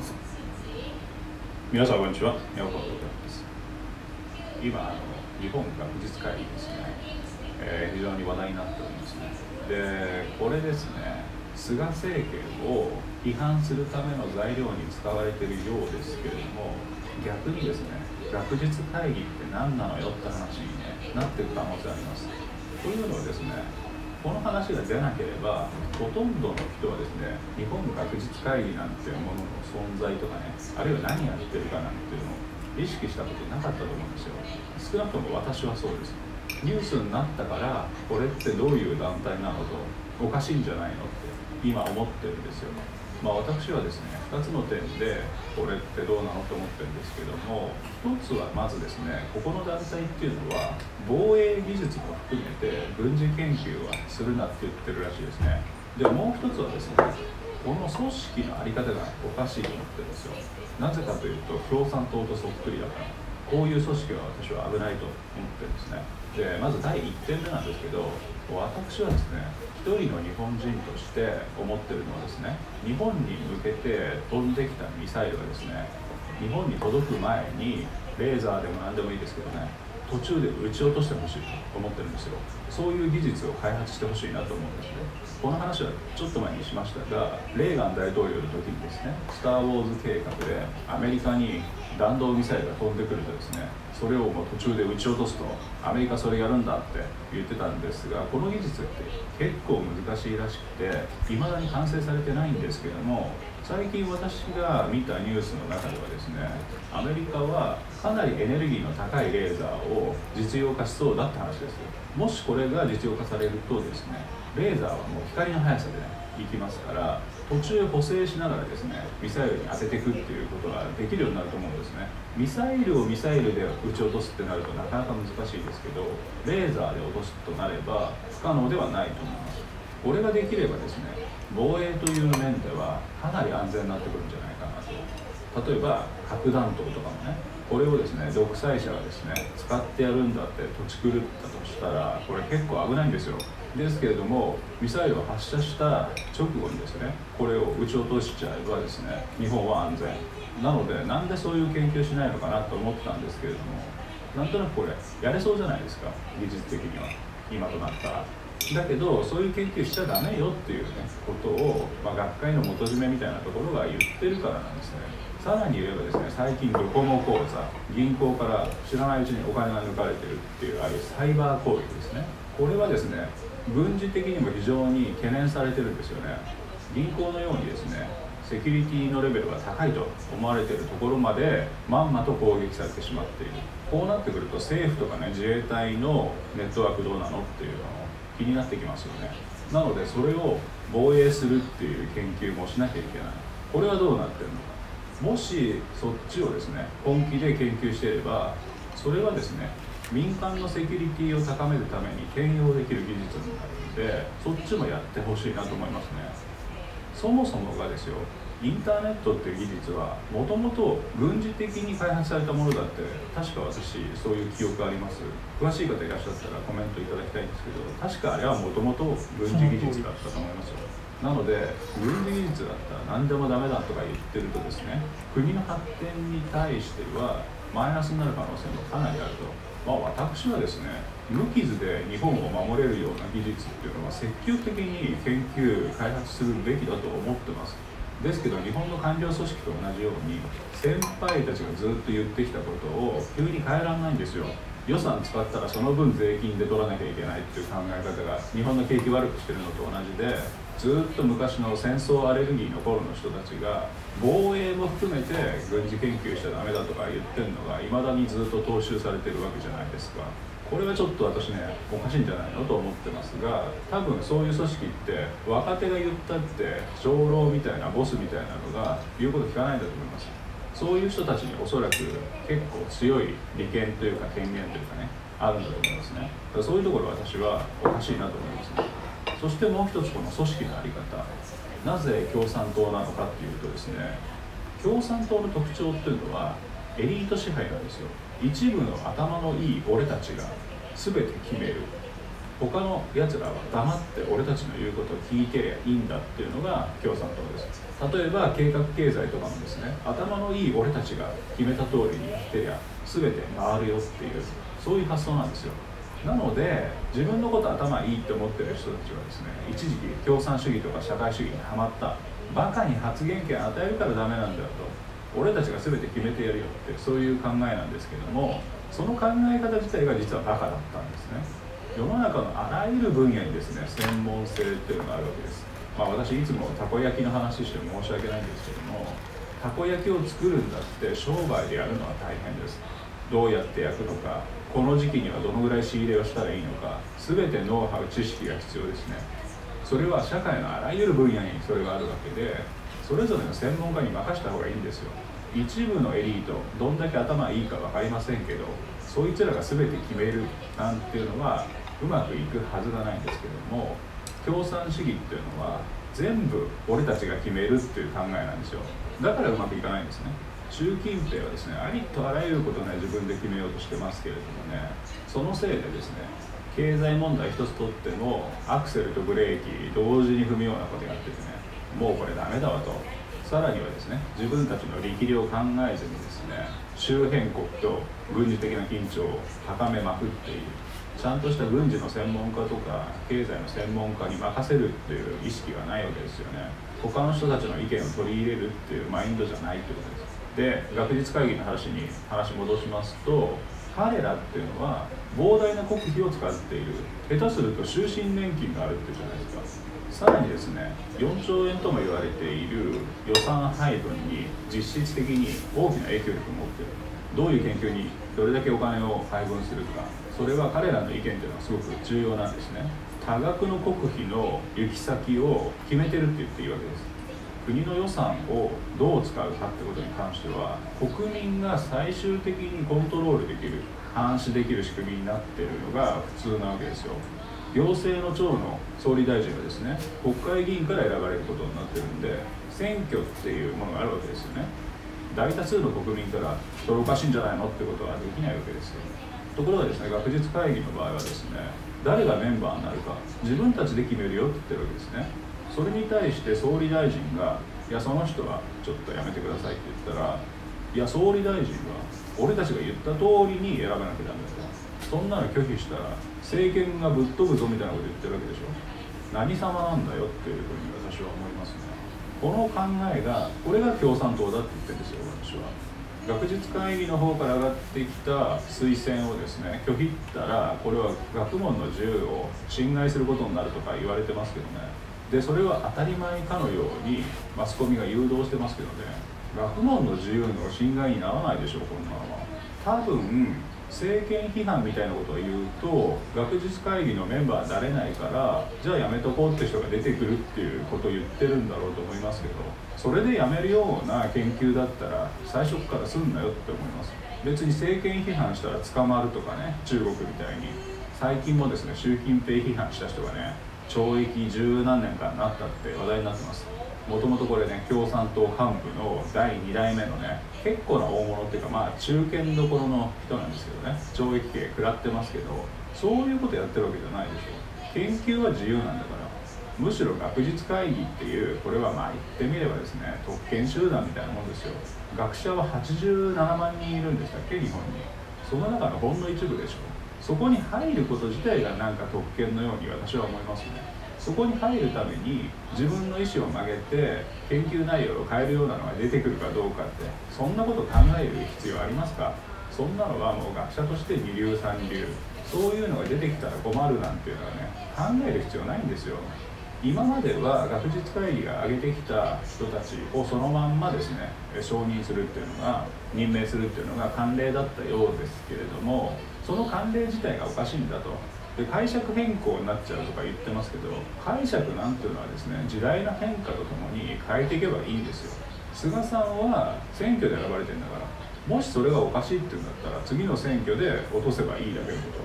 皆さんこんにちは、宮岡でございます。今日本学術会議ですね、非常に話題になっておりますね。で、これですね、菅政権を批判するための材料に使われているようですけれども、逆にですね、学術会議って何なのよって話に、なっていく可能性あります。というのはですね、この話が出なければ、ほとんどの人はですね、日本学術会議なんていうものの存在とかね、あるいは何やってるかなんていうのを意識したことなかったと思うんですよ。少なくとも私はそうです。ニュースになったから、これってどういう団体なのと、おかしいんじゃないのって今思ってるんですよ。私はですね、2つの点でこれってどうなのと思ってるんですけども、1つはまずですね、ここの団体っていうのは防衛技術も含めて軍事研究はするなって言ってるらしいですね。でもう1つはですね、この組織の在り方がおかしいと思ってるんですよ。なぜかというと、共産党とそっくりだから。こういう組織は私は危ないと思ってるんですね。で、まず第1点目なんですけど、私はですね、一人の日本人として思ってるのはですね、日本に向けて飛んできたミサイルがですね、日本に届く前にレーザーでも何でもいいですけどね、途中で撃ち落としてほしいと思ってるんですよ。そういう技術を開発してほしいなと思うんですね。この話はちょっと前にしましたが、レーガン大統領の時にですね、スター・ウォーズ計画でアメリカに弾道ミサイルが飛んでくるとですね、それをもう途中で撃ち落とすと、アメリカそれやるんだって言ってたんですが、この技術って結構難しいらしくて、未だに完成されてないんですけども、最近私が見たニュースの中ではですね、アメリカはかなりエネルギーの高いレーザーを実用化しそうだって話です。もしこれが実用化されるとですね、レーザーはもう光の速さでね、行きますから、途中補正しながらですね、ミサイルに当てていくっていうことができるようになると思うんですね。ミサイルをミサイルで撃ち落とすってなるとなかなか難しいですけど、レーザーで落とすとなれば不可能ではないと思います。これができればですね、防衛という面ではかなり安全になってくるんじゃないかなと。例えば核弾頭とかもね、これをですね独裁者がですね使ってやるんだって土地狂ったとしたら、これ結構危ないんですよ。ですけれども、ミサイルを発射した直後にですねこれを撃ち落としちゃえばですね日本は安全なので、なんでそういう研究しないのかなと思ってたんですけれども、なんとなくこれやれそうじゃないですか、技術的には今となったら。だけどそういう研究しちゃダメよっていうねことを、学会の元締めみたいなところが言ってるからなんですね。さらに言えばですね、最近ドコモ口座、銀行から知らないうちにお金が抜かれてるっていうああいうサイバー攻撃ですね。これはですね軍事的にも非常に懸念されてるんですよね。銀行のようにですねセキュリティのレベルが高いと思われているところまでまんまと攻撃されてしまっている。こうなってくると政府とかね自衛隊のネットワークどうなのっていうのも気になってきますよね。なのでそれを防衛するっていう研究もしなきゃいけない。これはどうなってるのか。もしそっちをですね本気で研究していれば、それはですね民間のセキュリティを高めるために転用できる技術になるので、そっちもやってほしいなと思いますね。そもそもがですよ、インターネットっていう技術はもともと軍事的に開発されたものだって確か私そういう記憶あります。詳しい方いらっしゃったらコメントいただきたいんですけど、確かあれはもともと軍事技術だったと思いますよ。なので軍事技術だったら何でもダメだとか言ってるとですね、国の発展に対してはマイナスになる可能性もかなりあると。私はですね無傷で日本を守れるような技術っていうのは積極的に研究開発するべきだと思ってます。ですけど日本の官僚組織と同じように先輩たちがずっと言ってきたことを急に変えられないんですよ。予算使ったらその分税金で取らなきゃいけないっていう考え方が日本の景気悪くしてるのと同じで、ずっと昔の戦争アレルギーの頃の人たちが防衛も含めて軍事研究しちゃダメだとか言ってるのがいまだにずっと踏襲されてるわけじゃないですか。これはちょっと私ねおかしいんじゃないのと思ってますが、多分そういう組織って若手が言ったって長老みたいなボスみたいなのが言うこと聞かないんだと思います。そういう人たちにおそらく結構強い利権というか権限というかねあるんだと思いますね。だからそういうところ私はおかしいなと思いますね。そしてもう一つこの組織の在り方、なぜ共産党なのかっていうとですね、共産党の特徴っていうのはエリート支配なんですよ。一部の頭のいい俺たちが全て決める、他のやつらは黙って俺たちの言うことを聞いてりゃいいんだっていうのが共産党です。例えば計画経済とかもですね、頭のいい俺たちが決めた通りにやってりゃ全て回るよっていう、そういう発想なんですよ。なので自分のこと頭いいって思ってる人たちはですね、一時期共産主義とか社会主義にはまった、バカに発言権与えるからダメなんだよと、俺たちが全て決めてやるよって、そういう考えなんですけども、その考え方自体が実はバカだったんですね。世の中のあらゆる分野にですね専門性っていうのがあるわけです。私いつもたこ焼きの話して申し訳ないんですけども、たこ焼きを作るんだって商売でやるのは大変です。どうやって焼くのか、この時期にはどのぐらい仕入れをしたらいいのか、全てノウハウ知識が必要ですね。それは社会のあらゆる分野にそれがあるわけで、それぞれの専門家に任せた方がいいんですよ。一部のエリート、どんだけ頭いいか分かりませんけど、そいつらが全て決めるなんていうのはうまくいくはずがないんですけども、共産主義っていうのは全部俺たちが決めるっていう考えなんですよ。だからうまくいかないんですね。習近平はですね、ありとあらゆることをね自分で決めようとしてますけれどもね、そのせいでですね、経済問題一つとってもアクセルとブレーキ同時に踏むようなことやっててね、もうこれダメだわと。さらにはですね、自分たちの力量を考えずにですね、周辺国と軍事的な緊張を高めまくっている。ちゃんとした軍事の専門家とか経済の専門家に任せるっていう意識がないわけですよね。他の人たちの意見を取り入れるっていうマインドじゃないってことです。で、学術会議の話戻しますと、彼らっていうのは膨大な国費を使っている。下手すると終身年金があるっていうじゃないですか。さらにですね、4兆円とも言われている予算配分に実質的に大きな影響力を持っている。どういう研究にどれだけお金を配分するか、それは彼らの意見というのはすごく重要なんですね。多額の国費の行き先を決めてるって言っていいわけです。国の予算をどう使うかってことに関しては、国民が最終的にコントロールできる、監視できる仕組みになっているのが普通なわけですよ。行政の長の総理大臣はですね、国会議員から選ばれることになってるんで、選挙っていうものがあるわけですよね。 大多数の国民からそれおかしいんじゃないのってことはできないわけですよ。ところがですね、学術会議の場合はですね、誰がメンバーになるか自分たちで決めるよって言ってるわけですね。それに対して総理大臣がいやその人はちょっとやめてくださいって言ったら、いや総理大臣は俺たちが言った通りに選ばなきゃダメだと。そんなの拒否したら政権がぶっ飛ぶぞみたいなこと言ってるわけでしょ。何様なんだよっていうふうに私は思いますね。この考えが、これが共産党だって言ってるんですよ、私は。学術会議の方から上がってきた推薦をですね、拒否ったら、これは学問の自由を侵害することになるとか言われてますけどね。で、それは当たり前かのようにマスコミが誘導してますけどね、学問の自由の侵害にならないでしょう、こんなのは。多分政権批判みたいなことを言うと、学術会議のメンバーになれないからじゃあやめとこうって人が出てくるっていうことを言ってるんだろうと思いますけど、それでやめるような研究だったら最初からすんなよって思います。別に政権批判したら捕まるとかね、中国みたいに最近もですね、習近平批判した人がね、懲役十何年間になったって話題になってます。もともとこれね、共産党幹部の第2代目のね、結構な大物っていうか、まあ中堅どころの人なんですけどね、懲役刑食らってますけど、そういうことやってるわけじゃないでしょ。研究は自由なんだから。むしろ学術会議っていう、これはまあ言ってみればですね、特権集団みたいなもんですよ。学者は87万人いるんでしたっけ、日本に。その中のほんの一部でしょ。そこに入ること自体がなんか特権のように私は思いますね。そこに入るために自分の意思を曲げて研究内容を変えるようなのが出てくるかどうかって、そんなこと考える必要ありますか？そんなのはもう学者として二流三流、そういうのが出てきたら困るなんていうのはね、考える必要ないんですよ。今までは学術会議が挙げてきた人たちをそのまんまですね、承認するっていうのが、任命するっていうのが慣例だったようですけれども、その慣例自体がおかしいんだと。で、解釈変更になっちゃうとか言ってますけど、解釈なんていうのはですね、時代の変化とともに変えていけばいいんですよ。菅さんは選挙で選ばれてるんだから、もしそれがおかしいっていうんだったら次の選挙で落とせばいいだけのこと。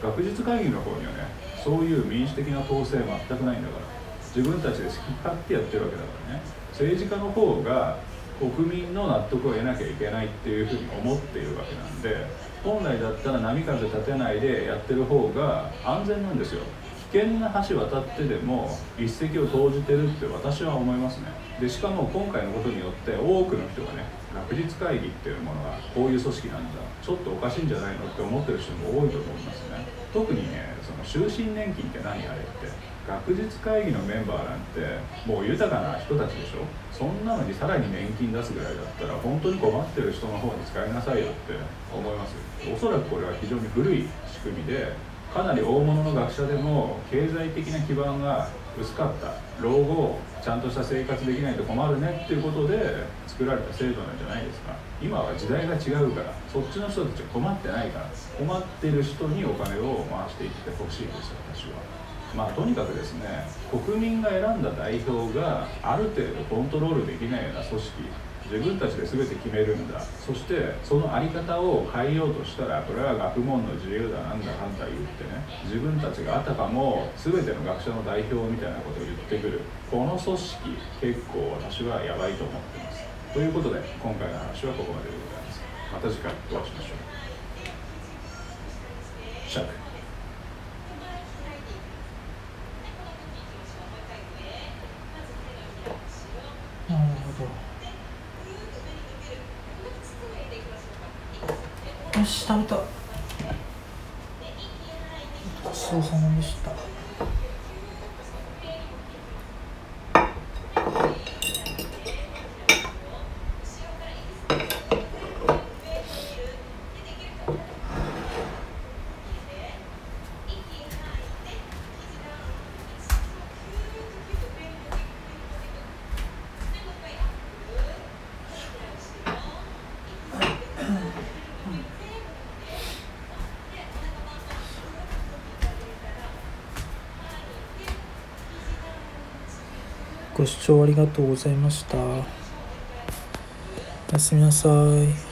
学術会議の方にはね、そういう民主的な統制全くないんだから、自分たちで好き勝手やってるわけだからね。政治家の方が国民の納得を得なきゃいけないっていうふうに思っているわけなんで、本来だったら波風立てないでやってる方が安全なんですよ。危険な橋渡ってでも一石を投じてるって私は思いますね。でしかも今回のことによって多くの人がね、学術会議っていうものがこういう組織なんだ、ちょっとおかしいんじゃないのって思ってる人も多いと思いますね。特にね、その終身年金って何あれって、学術会議のメンバーなんてもう豊かな人たちでしょ。そんなのにさらに年金出すぐらいだったら本当に困ってる人の方に使いなさいよって思います。おそらくこれは非常に古い仕組みで、かなり大物の学者でも経済的な基盤が薄かった、老後ちゃんとした生活できないと困るねっていうことで作られた制度なんじゃないですか。今は時代が違うから、そっちの人たちは困ってないから、困ってる人にお金を回していってほしいです、私は。まあとにかくですね、国民が選んだ代表がある程度コントロールできないような組織、自分たちで全て決めるんだ、そしてその在り方を変えようとしたら、これは学問の自由だなんだかんだ言ってね、自分たちがあたかも全ての学者の代表みたいなことを言ってくる、この組織結構私はやばいと思ってます。ということで今回の話はここまででございます。また次回お会いしましょう。シャーク。 なるほど。よし、食べた。ごちそうさまでした。ご視聴ありがとうございました。おやすみなさい。